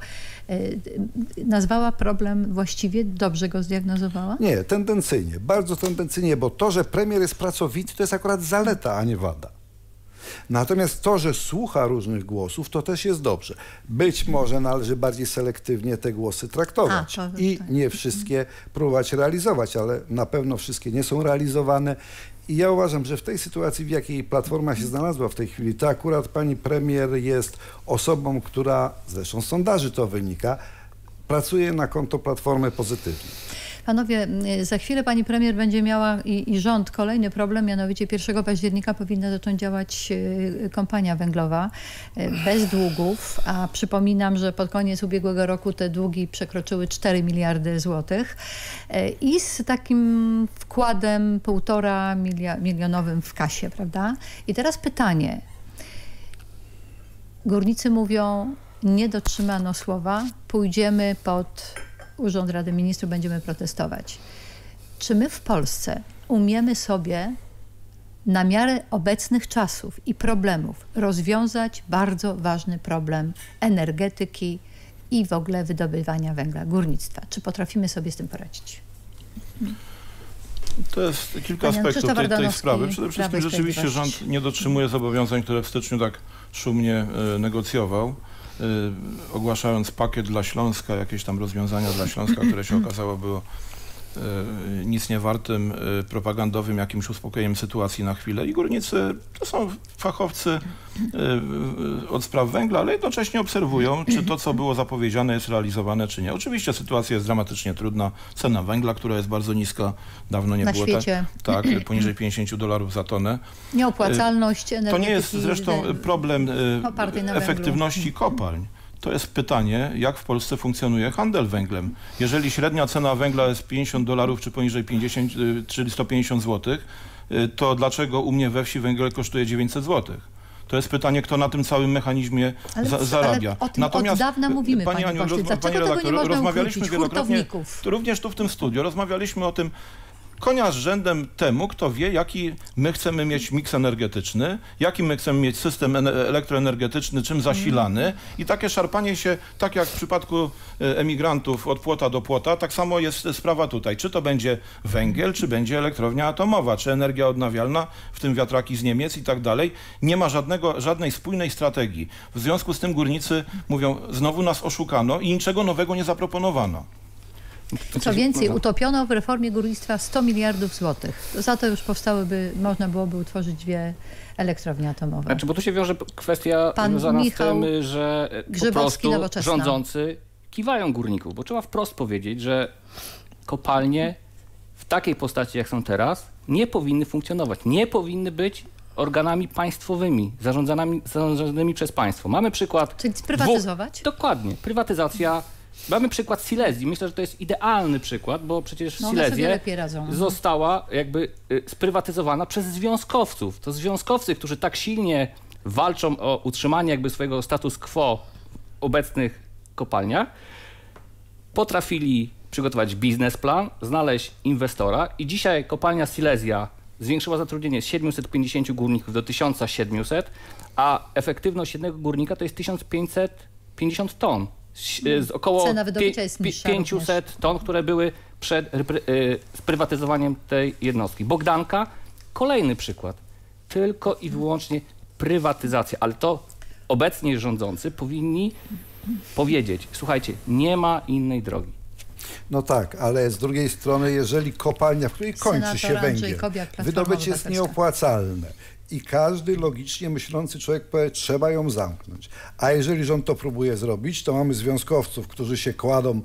nazwała problem właściwie, dobrze go zdiagnozowała? Nie, tendencyjnie, bardzo tendencyjnie, bo to, że premier jest pracowity, to jest akurat zaleta, a nie wada. Natomiast to, że słucha różnych głosów, to też jest dobrze. Być może należy bardziej selektywnie te głosy traktować i nie wszystkie próbować realizować, ale na pewno wszystkie nie są realizowane. I ja uważam, że w tej sytuacji, w jakiej Platforma się znalazła w tej chwili, to akurat pani premier jest osobą, która, zresztą z sondaży to wynika, pracuje na konto Platformy pozytywnie. Panowie, za chwilę pani premier będzie miała i rząd kolejny problem, mianowicie 1 października powinna zacząć działać kompania węglowa bez długów, a przypominam, że pod koniec ubiegłego roku te długi przekroczyły 4 miliardy złotych i z takim wkładem 1,5 milionowym w kasie, prawda? I teraz pytanie. Górnicy mówią, nie dotrzymano słowa, pójdziemy pod Urząd Rady Ministrów, będziemy protestować. Czy my w Polsce umiemy sobie na miarę obecnych czasów i problemów rozwiązać bardzo ważny problem energetyki i w ogóle wydobywania węgla, górnictwa? Czy potrafimy sobie z tym poradzić? To jest kilka aspektów tej sprawy. Przede wszystkim rzeczywiście rząd nie dotrzymuje zobowiązań, które w styczniu tak szumnie negocjował, ogłaszając pakiet dla Śląska, jakieś tam rozwiązania dla Śląska, które się okazało było nic niewartym, propagandowym jakimś uspokojeniem sytuacji na chwilę. I górnicy to są fachowcy od spraw węgla, ale jednocześnie obserwują, czy to, co było zapowiedziane, jest realizowane, czy nie. Oczywiście sytuacja jest dramatycznie trudna. Cena węgla, która jest bardzo niska, dawno nie Na było świecie. tak, poniżej $50 za tonę. Nieopłacalność energetyki. To nie jest zresztą problem opartej na efektywności kopalń. To jest pytanie, jak w Polsce funkcjonuje handel węglem. Jeżeli średnia cena węgla jest $50 czy poniżej 50 czy 150 zł, to dlaczego u mnie we wsi węgiel kosztuje 900 zł? To jest pytanie, kto na tym całym mechanizmie zarabia. Ale o tym od dawna mówimy, panie pośle. Dlaczego tego nie można rozmawialiśmy ukrócić? wielokrotnie, Hurtowników. również tu w tym studiu, rozmawialiśmy o tym, konia z rzędem temu, kto wie, jaki my chcemy mieć miks energetyczny, jaki my chcemy mieć system elektroenergetyczny, czym zasilany i takie szarpanie się, tak jak w przypadku emigrantów od płota do płota, tak samo jest sprawa tutaj. Czy to będzie węgiel, czy będzie elektrownia atomowa, czy energia odnawialna, w tym wiatraki z Niemiec i tak dalej. Nie ma żadnej spójnej strategii. W związku z tym górnicy mówią, znowu nas oszukano i niczego nowego nie zaproponowano. Co więcej, utopiono w reformie górnictwa 100 miliardów złotych. Za to już można byłoby utworzyć 2 elektrownie atomowe. Znaczy, bo tu się wiąże kwestia związana z tym, że po prostu rządzący kiwają górników, bo trzeba wprost powiedzieć, że kopalnie w takiej postaci, jak są teraz, nie powinny funkcjonować. Nie powinny być organami państwowymi, zarządzanymi przez państwo. Mamy przykład... Czyli sprywatyzować? Dokładnie. Prywatyzacja. Mamy przykład Silesii. Myślę, że to jest idealny przykład, bo przecież Silesia została jakby sprywatyzowana przez związkowców. To związkowcy, którzy tak silnie walczą o utrzymanie jakby swojego status quo w obecnych kopalniach, potrafili przygotować biznesplan, znaleźć inwestora i dzisiaj kopalnia Silesia zwiększyła zatrudnienie z 750 górników do 1700, a efektywność jednego górnika to jest 1550 ton. Z około Cena wydobycia jest niższa 500 również. Ton, które były przed sprywatyzowaniem tej jednostki. Bogdanka, kolejny przykład. Tylko i wyłącznie prywatyzacja, ale to obecnie rządzący powinni powiedzieć, słuchajcie, nie ma innej drogi. No tak, ale z drugiej strony, jeżeli kopalnia, w której kończy się węgiel, wydobycie jest nieopłacalne i każdy logicznie myślący człowiek powie, trzeba ją zamknąć. A jeżeli rząd to próbuje zrobić, to mamy związkowców, którzy się kładą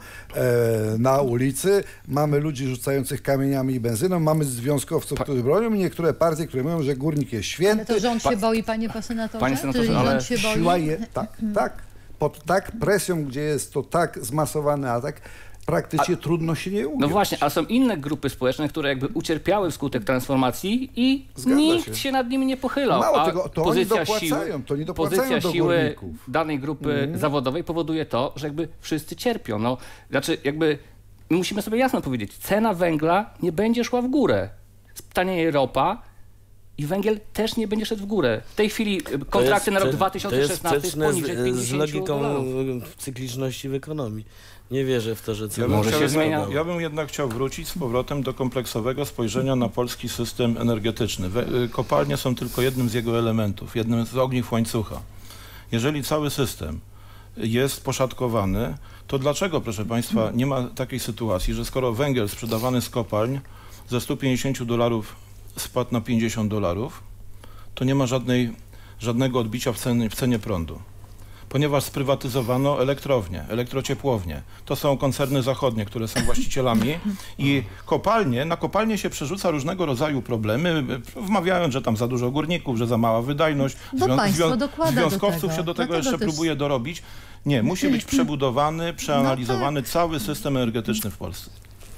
na ulicy, mamy ludzi rzucających kamieniami i benzyną, mamy związkowców, którzy bronią i niektóre partie, które mówią, że górnik jest święty. Ale to rząd się boi, panie senatorze? Panie senatorze, ale się boi? Siła tak. Pod tak presją, gdzie jest to tak zmasowany atak, praktycznie trudno się nie ugiąć. No właśnie, a są inne grupy społeczne, które jakby ucierpiały wskutek transformacji i nikt się nad nimi nie pochylał. Mało tego, to oni dopłacają do pozycja siły górników. danej grupy zawodowej powoduje to, że jakby wszyscy cierpią. No, znaczy jakby my musimy sobie jasno powiedzieć, cena węgla nie będzie szła w górę. Tanieje ropa i węgiel też nie będzie szedł w górę. W tej chwili kontrakty na rok 2016 jest poniżej 50 z logiką dolarów. cykliczności w ekonomii. Nie wierzę w to, że Ja bym jednak chciał wrócić z powrotem do kompleksowego spojrzenia na polski system energetyczny. Kopalnie są tylko jednym z jego elementów, jednym z ogniw łańcucha. Jeżeli cały system jest poszatkowany, to dlaczego, proszę Państwa, nie ma takiej sytuacji, że skoro węgiel sprzedawany z kopalń ze $150 spadł na $50, to nie ma żadnego odbicia w cenie prądu. Ponieważ sprywatyzowano elektrownie, elektrociepłownie. To są koncerny zachodnie, które są właścicielami i na kopalnie się przerzuca różnego rodzaju problemy, wmawiając, że tam za dużo górników, że za mała wydajność. Związkowców się do tego jeszcze próbuje dorobić. Nie, musi być przebudowany, przeanalizowany cały system energetyczny w Polsce.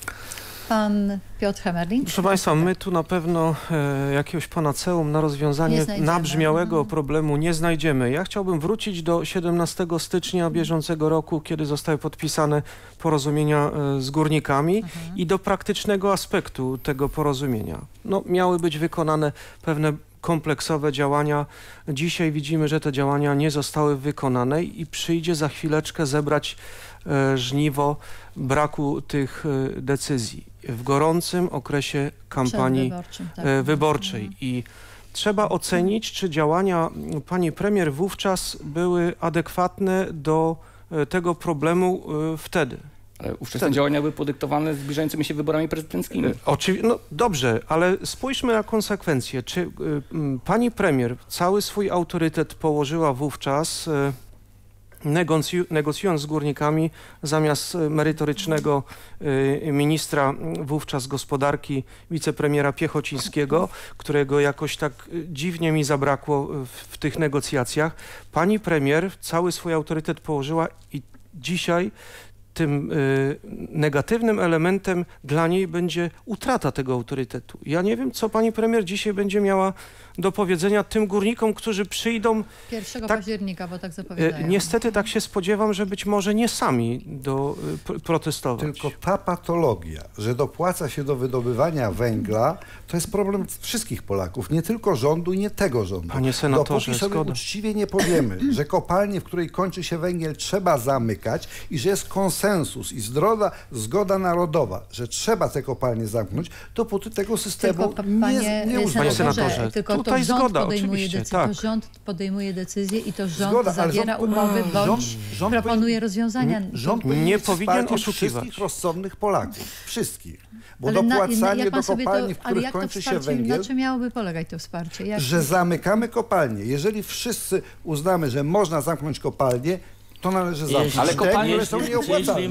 Pan Piotr Hemerling. Proszę Państwa, my tu na pewno jakiegoś panaceum na rozwiązanie nabrzmiałego problemu nie znajdziemy. Ja chciałbym wrócić do 17 stycznia bieżącego roku, kiedy zostały podpisane porozumienia z górnikami i do praktycznego aspektu tego porozumienia. No, miały być wykonane pewne kompleksowe działania. Dzisiaj widzimy, że te działania nie zostały wykonane i przyjdzie za chwileczkę zebrać żniwo braku tych decyzji w gorącym okresie kampanii wyborczej. I trzeba ocenić, czy działania pani premier wówczas były adekwatne do tego problemu wtedy. Ale ówczesne działania były podyktowane zbliżającymi się wyborami prezydenckimi. No dobrze, ale spójrzmy na konsekwencje. Czy pani premier cały swój autorytet położyła wówczas, negocjując z górnikami, zamiast merytorycznego ministra wówczas gospodarki, wicepremiera Piechocińskiego, którego jakoś tak dziwnie mi zabrakło w tych negocjacjach. Pani premier cały swój autorytet położyła i dzisiaj tym negatywnym elementem dla niej będzie utrata tego autorytetu. Ja nie wiem, co pani premier dzisiaj będzie miała do powiedzenia tym górnikom, którzy przyjdą 1 października, bo tak zapowiadają. Niestety tak się spodziewam, że być może nie sami protestować. Tylko ta patologia, że dopłaca się do wydobywania węgla, to jest problem wszystkich Polaków, nie tylko rządu i nie tego rządu. Panie senatorze, dopóki sobie uczciwie nie powiemy, że kopalnię, w której kończy się węgiel, trzeba zamykać i że jest konsensus i zgoda narodowa, że trzeba te kopalnie zamknąć, dopóty tego systemu nie uznamy. Tylko to rząd podejmuje decyzję, tak. To rząd podejmuje decyzję i to rząd zawiera umowy, bądź proponuje rozwiązania. Rząd nie powinien oszukiwać wszystkich rozsądnych Polaków. Wszystkich. Bo dopłacanie do kopalni, w których kończy się węgiel... Na czym miałoby polegać to wsparcie? Że zamykamy kopalnie. Jeżeli wszyscy uznamy, że można zamknąć kopalnie, to należy zamknąć. Ale kopalnie, które są nieopłacalne.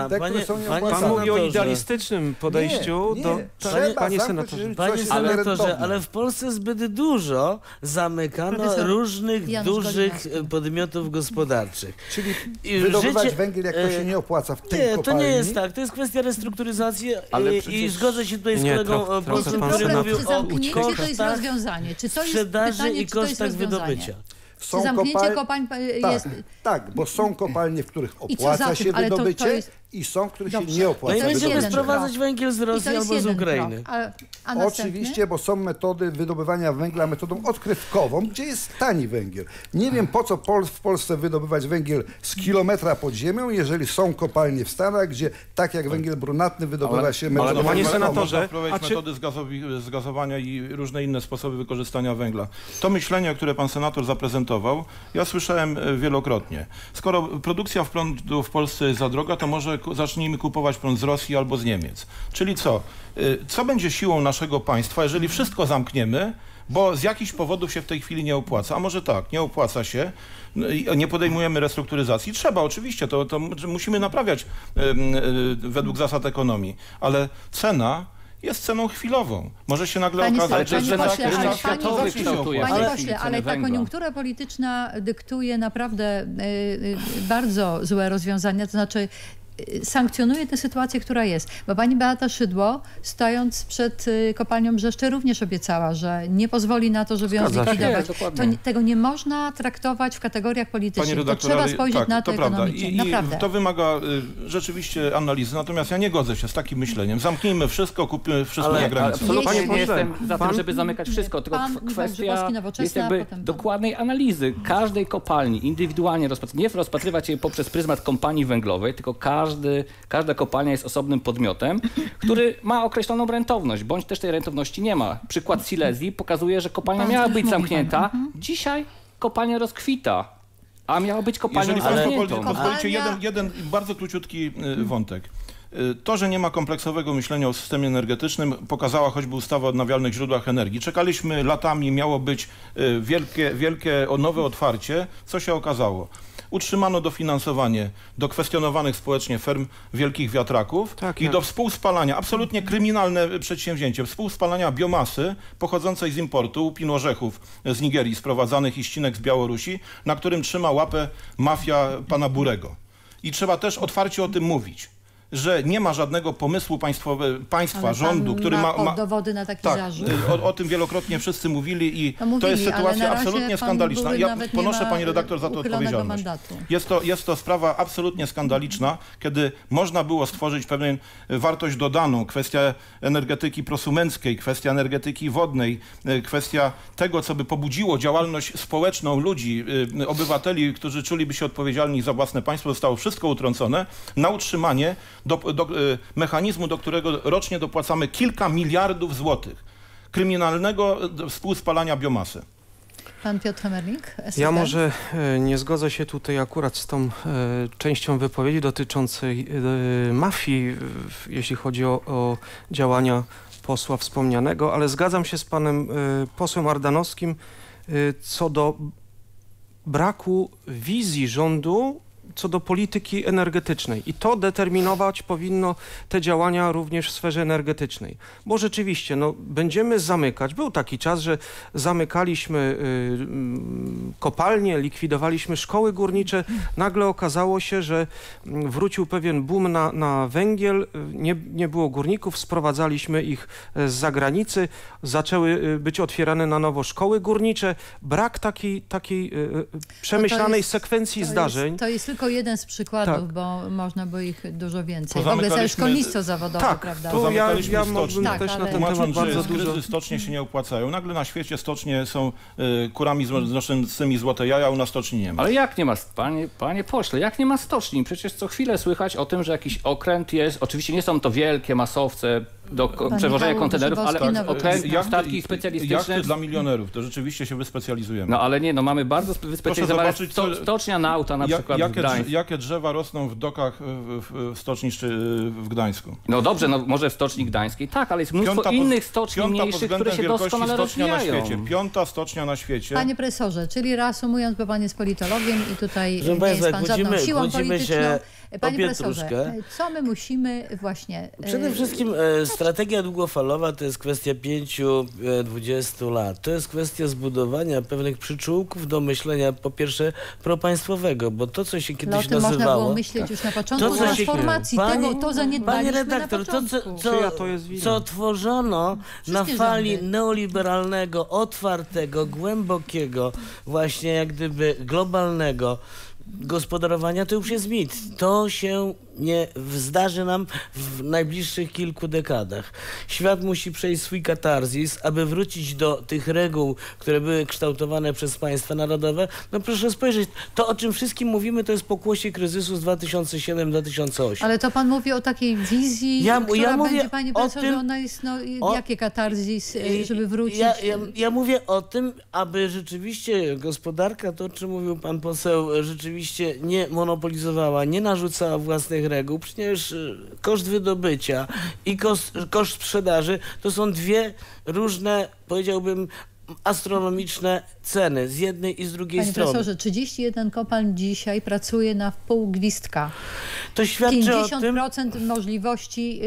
Pan mówi o idealistycznym podejściu do... Panie senatorze. Panie senatorze, ale w Polsce zbyt dużo zamykano różnych dużych podmiotów gospodarczych. Czyli wydobywać węgiel, jak to się nie opłaca w tej kopalni? Nie, to nie jest tak. To jest kwestia restrukturyzacji i zgodzę się tutaj z kolegą posłem, który mówił o zamknięcie to jest rozwiązanie. Czy to jest sprzedaży pytanie, i kosztach wydobycia. Czy zamknięcie kopalń jest... Tak, bo są kopalnie, w których opłaca się wydobycie i są, w których się nie opłaca wydobycie. wydobycie. Będziemy sprowadzać węgiel z Rosji albo z Ukrainy. Oczywiście, bo są metody wydobywania węgla metodą odkrywkową, gdzie jest tani węgiel. Nie wiem, po co w Polsce wydobywać węgiel z kilometra pod ziemią, jeżeli są kopalnie w Stanach, gdzie tak jak węgiel brunatny wydobywa się metodą... Panie senatorze, metody zgazowania i różne inne sposoby wykorzystania węgla. To myślenie, które pan senator zaprezentował, ja słyszałem wielokrotnie. Skoro produkcja prądu w Polsce jest za droga, to może zacznijmy kupować prąd z Rosji albo z Niemiec. Czyli co? Co będzie siłą naszego państwa, jeżeli wszystko zamkniemy, bo z jakichś powodów się w tej chwili nie opłaca? A może tak, nie opłaca się, nie podejmujemy restrukturyzacji. Trzeba oczywiście, to musimy naprawiać według zasad ekonomii, ale cena jest ceną chwilową. Może się nagle okazać, że światowy kształtuje. Panie pośle, ale ta koniunktura polityczna dyktuje naprawdę bardzo złe rozwiązania, to znaczy sankcjonuje tę sytuację, która jest. Bo pani Beata Szydło, stojąc przed kopalnią Brzeszcze, również obiecała, że nie pozwoli na to, żeby ją zlikwidować. Tego nie można traktować w kategoriach politycznych. To trzeba spojrzeć na to ekonomicznie. Naprawdę. To wymaga rzeczywiście analizy. Natomiast ja nie godzę się z takim myśleniem. Zamknijmy wszystko, kupmy wszystko na granicy. Absolutnie nie jestem za tym, żeby zamykać wszystko, tylko kwestia jest jakby dokładnej analizy każdej kopalni, indywidualnie nie rozpatrywać jej poprzez pryzmat kompanii węglowej, tylko każda kopalnia jest osobnym podmiotem, który ma określoną rentowność, bądź też tej rentowności nie ma. Przykład Silesii pokazuje, że kopalnia miała być zamknięta. Dzisiaj kopalnia rozkwita, a miała być kopalnią zamkniętą. Pozwolicie jeden bardzo króciutki wątek. To, że nie ma kompleksowego myślenia o systemie energetycznym, pokazała choćby ustawa o odnawialnych źródłach energii. Czekaliśmy latami, miało być wielkie nowe otwarcie. Co się okazało? Utrzymano dofinansowanie do kwestionowanych społecznie ferm wielkich wiatraków do współspalania, absolutnie kryminalne przedsięwzięcie, współspalania biomasy pochodzącej z importu łupin orzechów z Nigerii sprowadzanych i ścinek z Białorusi, na którym trzyma łapę mafia pana Burego. I trzeba też otwarcie o tym mówić, że nie ma żadnego pomysłu państwa, rządu, który ma dowody na taki zarzut. O tym wielokrotnie wszyscy mówili i to jest sytuacja absolutnie skandaliczna. Ja ponoszę, pani redaktor, za to odpowiedzialność. Jest to sprawa absolutnie skandaliczna, kiedy można było stworzyć pewną wartość dodaną, kwestia energetyki prosumenckiej, kwestia energetyki wodnej, kwestia tego, co by pobudziło działalność społeczną ludzi, obywateli, którzy czuliby się odpowiedzialni za własne państwo. Zostało wszystko utrącone na utrzymanie mechanizmu, do którego rocznie dopłacamy kilka miliardów złotych, kryminalnego współspalania biomasy. Pan Piotr Hemerling, SLD. Ja może nie zgodzę się tutaj akurat z tą częścią wypowiedzi dotyczącej mafii, jeśli chodzi o działania posła wspomnianego, ale zgadzam się z panem posłem Ardanowskim co do braku wizji rządu co do polityki energetycznej i to determinować powinno te działania również w sferze energetycznej. Bo rzeczywiście będziemy zamykać. Był taki czas, że zamykaliśmy kopalnie, likwidowaliśmy szkoły górnicze. Nagle okazało się, że wrócił pewien boom na węgiel. Nie było górników, sprowadzaliśmy ich z zagranicy. Zaczęły być otwierane na nowo szkoły górnicze. Brak takiej przemyślanej sekwencji zdarzeń. To jest tylko jeden z przykładów, Tak. bo można by ich dużo więcej. W ogóle całe szkolnictwo zawodowe, tak, prawda? To ja mógłbym Tak, też ale- na ten temat Tłumacząc, że bardzo jest dużo... kryzys, stocznie się nie opłacają. Nagle na świecie stocznie są kurami znoszącymi złote jaja, a u nas stoczni nie ma. Ale jak nie ma, panie pośle, jak nie ma stoczni? Przecież co chwilę słychać o tym, że jakiś okręt jest, oczywiście nie są to wielkie masowce do przewożenia Michał kontenerów, ale Grzybowski nowy okręty, Jachty- statki specjalistyczne. Jachty dla milionerów, to rzeczywiście się wyspecjalizujemy. No ale nie, mamy bardzo wyspecjalizowane zobaczyć, co- stocznia nauta na przykład w Gdańsku. Jakie drzewa rosną w dokach w stoczni w Gdańsku? No dobrze, może w stoczni gdańskiej, tak, ale jest mnóstwo innych stoczni piąta pod mniejszych, które względem się wielkości doskonale stocznia na rozwijają. świecie. Piąta stocznia na świecie. Panie profesorze, czyli reasumując, bo pan jest politologiem i tutaj Proszę nie państwa, jest pan żadną kłócimy siłą się polityczną. o Panie pietruszkę. profesorze, co my musimy właśnie... Przede wszystkim strategia długofalowa to jest kwestia 5-20 lat. To jest kwestia zbudowania pewnych przyczółków do myślenia, po pierwsze, propaństwowego, bo to, co się o kiedyś tym można było nazywało... myśleć już na początku To, co się- transformacji. To zaniedbaliśmy Panie redaktor, na początku. Czyja to jest wina? co tworzono na Wszystkie fali rządy. neoliberalnego, otwartego, głębokiego, właśnie jak gdyby globalnego gospodarowania, to już jest mit. To się nie zdarzy nam w najbliższych kilku dekadach. Świat musi przejść swój katarzis, aby wrócić do tych reguł, które były kształtowane przez państwa narodowe. No proszę spojrzeć, to o czym wszystkim mówimy, to jest pokłosie kryzysu z 2007-2008. Ale to pan mówi o takiej wizji, która ja mówię będzie, panie o profesorze, tym- ona jest, o- jakie katarzis, żeby wrócić? Ja mówię o tym, aby rzeczywiście gospodarka, to o czym mówił pan poseł, rzeczywiście nie monopolizowała, nie narzucała własnych reguł. Przecież koszt wydobycia i koszt sprzedaży to są dwie różne, powiedziałbym, astronomiczne ceny z jednej i z drugiej Panie strony. profesorze, 31 kopalń dzisiaj pracuje na wpół gwizdka. To świadczy o tym... 50% możliwości,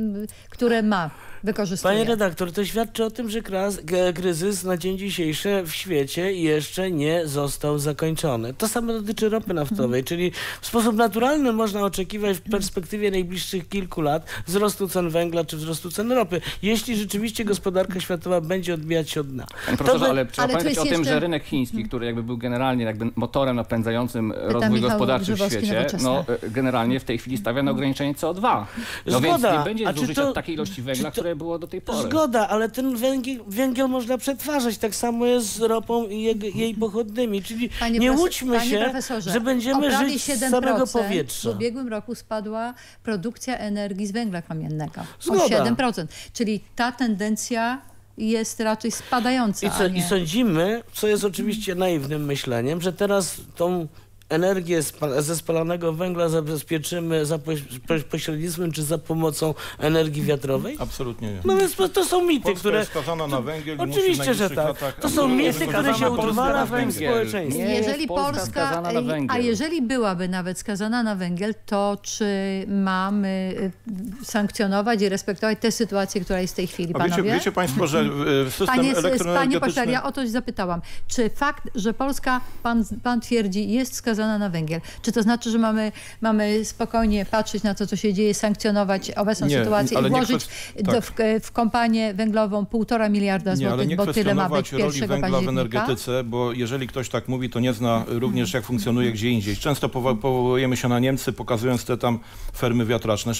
które ma, wykorzystuje. Panie redaktor, to świadczy o tym, że kryzys na dzień dzisiejszy w świecie jeszcze nie został zakończony. To samo dotyczy ropy naftowej, czyli w sposób naturalny można oczekiwać w perspektywie najbliższych kilku lat wzrostu cen węgla czy wzrostu cen ropy, jeśli rzeczywiście gospodarka światowa będzie odbijać się od dna. Panie profesorze, ale trzeba ale tu pamiętać o jest tym, jeszcze- że rynek chiński, który jakby był generalnie jakby motorem napędzającym rozwój Michał gospodarczy w Grzybowski, świecie, Nowoczesna. generalnie w tej chwili stawia na ograniczenie CO2. No więc Zgoda. nie będzie A czy zużycia to- takiej ilości węgla, które było do tej pory. Zgoda, ale ten węgiel można przetwarzać. Tak samo jest z ropą i jej pochodnymi. Czyli nie łudźmy panie się, profesorze, że o będziemy prawie żyć z 7% samego w powietrza. ubiegłym roku spadła produkcja energii z węgla kamiennego. Zgoda. O 7%. Czyli ta tendencja jest raczej spadająca. I sądzimy, co jest oczywiście naiwnym myśleniem, że teraz tą energię ze spalanego węgla zabezpieczymy za pośrednictwem czy za pomocą energii wiatrowej? Absolutnie nie. No więc to są mity, Polska które... jest skazana na węgiel i musi w Oczywiście, że najbliższych tak. latach To są mity, które się wykorzystać utrwala w Polskę tym na węgiel. społeczeństwie. Nie jest Jeżeli Polska skazana na węgiel. a jeżeli byłaby nawet skazana na węgiel, to czy mamy sankcjonować i respektować tę sytuację, która jest w tej chwili, A panowie? wiecie państwo, że system Panie pośle, elektroenergetyczny... ja o to zapytałam. Czy fakt, że Polska, pan twierdzi, jest skazana na węgiel, czy to znaczy, że mamy spokojnie patrzeć na to, co się dzieje, sankcjonować obecną Nie, sytuację ale i nie włożyć w kompanię węglową 1,5 miliarda Nie, ale złotych, nie bo tyle ma być kwestionować roli 1 węgla w października? energetyce, bo jeżeli ktoś tak mówi, to nie zna również jak funkcjonuje gdzie indziej. Często powołujemy się na Niemcy, pokazując te tam fermy wiatraczne.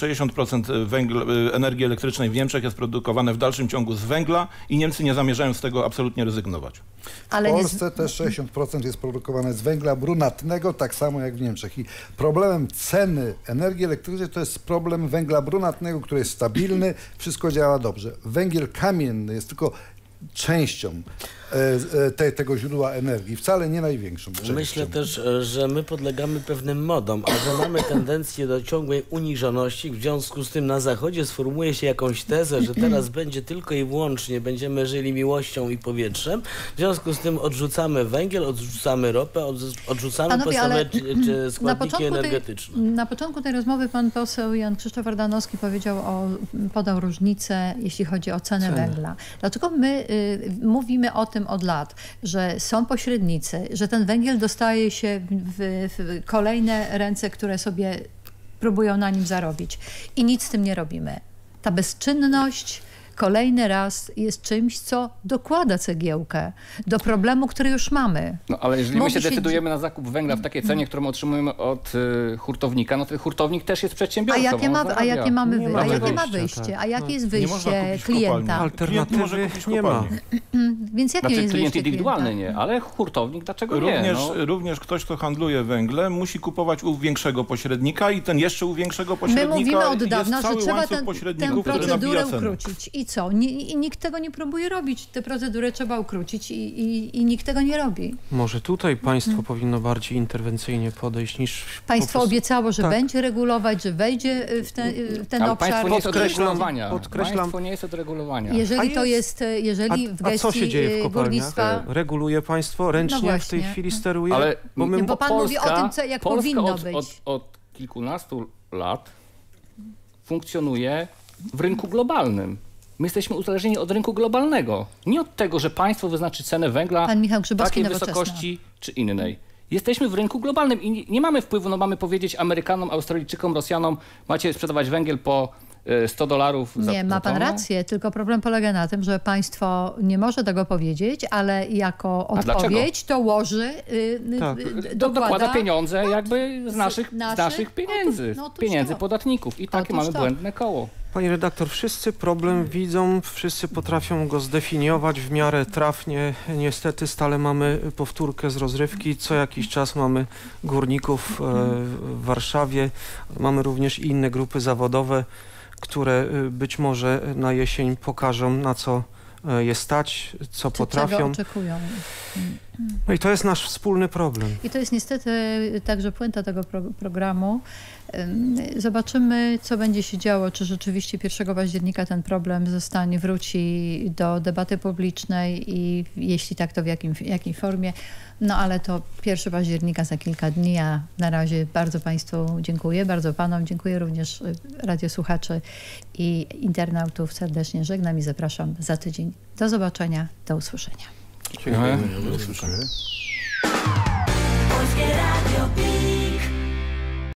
60% energii elektrycznej w Niemczech jest produkowane w dalszym ciągu z węgla i Niemcy nie zamierzają z tego absolutnie rezygnować. Ale W nie- Polsce też 60% jest produkowane z węgla brunatnego, tak samo jak w Niemczech. I problemem ceny energii elektrycznej to jest problem węgla brunatnego, który jest stabilny, wszystko działa dobrze. Węgiel kamienny jest tylko częścią tego źródła energii, wcale nie największą częścią. Myślę też, że my podlegamy pewnym modom, a że mamy tendencję do ciągłej uniżoności, w związku z tym na Zachodzie sformułuje się jakąś tezę, że teraz będzie tylko i wyłącznie będziemy żyli miłością i powietrzem, w związku z tym odrzucamy węgiel, odrzucamy ropę, odrzucamy podstawowe składniki energetyczne. Na początku tej rozmowy pan poseł Jan Krzysztof Ardanowski podał różnicę, jeśli chodzi o cenę węgla. Dlaczego my mówimy o tym od lat, że są pośrednicy, że ten węgiel dostaje się w kolejne ręce, które sobie próbują na nim zarobić i nic z tym nie robimy. Ta bezczynność kolejny raz jest czymś, co dokłada cegiełkę do problemu, który już mamy. No ale jeżeli my się decydujemy na zakup węgla w takiej cenie, którą otrzymujemy od hurtownika, no to hurtownik też jest przedsiębiorcą. A jakie ma wyjście? A jakie jest wyjście klienta? Alternatywy nie ma. Więc jakie Znaczy jest klient wyjście indywidualny klienta? nie, ale hurtownik dlaczego nie? Również ktoś, kto handluje węglem, musi kupować u większego pośrednika i ten jeszcze u większego pośrednika. My mówimy od dawna, jest że cały trzeba łańcuch tę pośredników, który procedurę nabija cenę. ukrócić. I co? I nikt tego nie próbuje robić. Tę procedurę trzeba ukrócić i nikt tego nie robi. Może tutaj państwo powinno bardziej interwencyjnie podejść niż... Państwo obiecało, że będzie regulować, że wejdzie w ten Ale obszar. państwo nie jest od regulowania. Podkreślam. Państwo nie jest od regulowania. Jeżeli w gestii a co się dzieje w kopalniach? górnictwa... Reguluje państwo, ręcznie w tej chwili steruje? Ale Bo pan mówi o tym, jak powinno być. Od kilkunastu lat funkcjonuje w rynku globalnym. My jesteśmy uzależnieni od rynku globalnego. Nie od tego, że państwo wyznaczy cenę węgla Pan Michał Grzybowski, takiej Nowoczesna. wysokości czy innej. Jesteśmy w rynku globalnym i nie mamy wpływu, no mamy powiedzieć Amerykanom, Australijczykom, Rosjanom, macie sprzedawać węgiel po $100 za Nie, ma pan tonę. rację, tylko problem polega na tym, że państwo nie może tego powiedzieć, ale jako odpowiedź to łoży, dokłada pieniądze jakby z naszych pieniędzy, pieniędzy podatników i takie mamy błędne koło. Pani redaktor, wszyscy problem widzą, wszyscy potrafią go zdefiniować w miarę trafnie. Niestety stale mamy powtórkę z rozrywki. Co jakiś czas mamy górników w Warszawie. Mamy również inne grupy zawodowe, które być może na jesień pokażą, na co je stać, co potrafią. Czego oczekują. No i to jest nasz wspólny problem. I to jest niestety także puenta tego programu. Zobaczymy, co będzie się działo, czy rzeczywiście 1 października ten problem wróci do debaty publicznej i jeśli tak, to w jakiej formie. No ale to 1 października za kilka dni, a na razie bardzo państwu dziękuję, bardzo panom dziękuję, również radiosłuchaczy i internautów serdecznie żegnam i zapraszam za tydzień. Do zobaczenia, do usłyszenia. Dziękuję. Do usłyszenia. Polskie Radio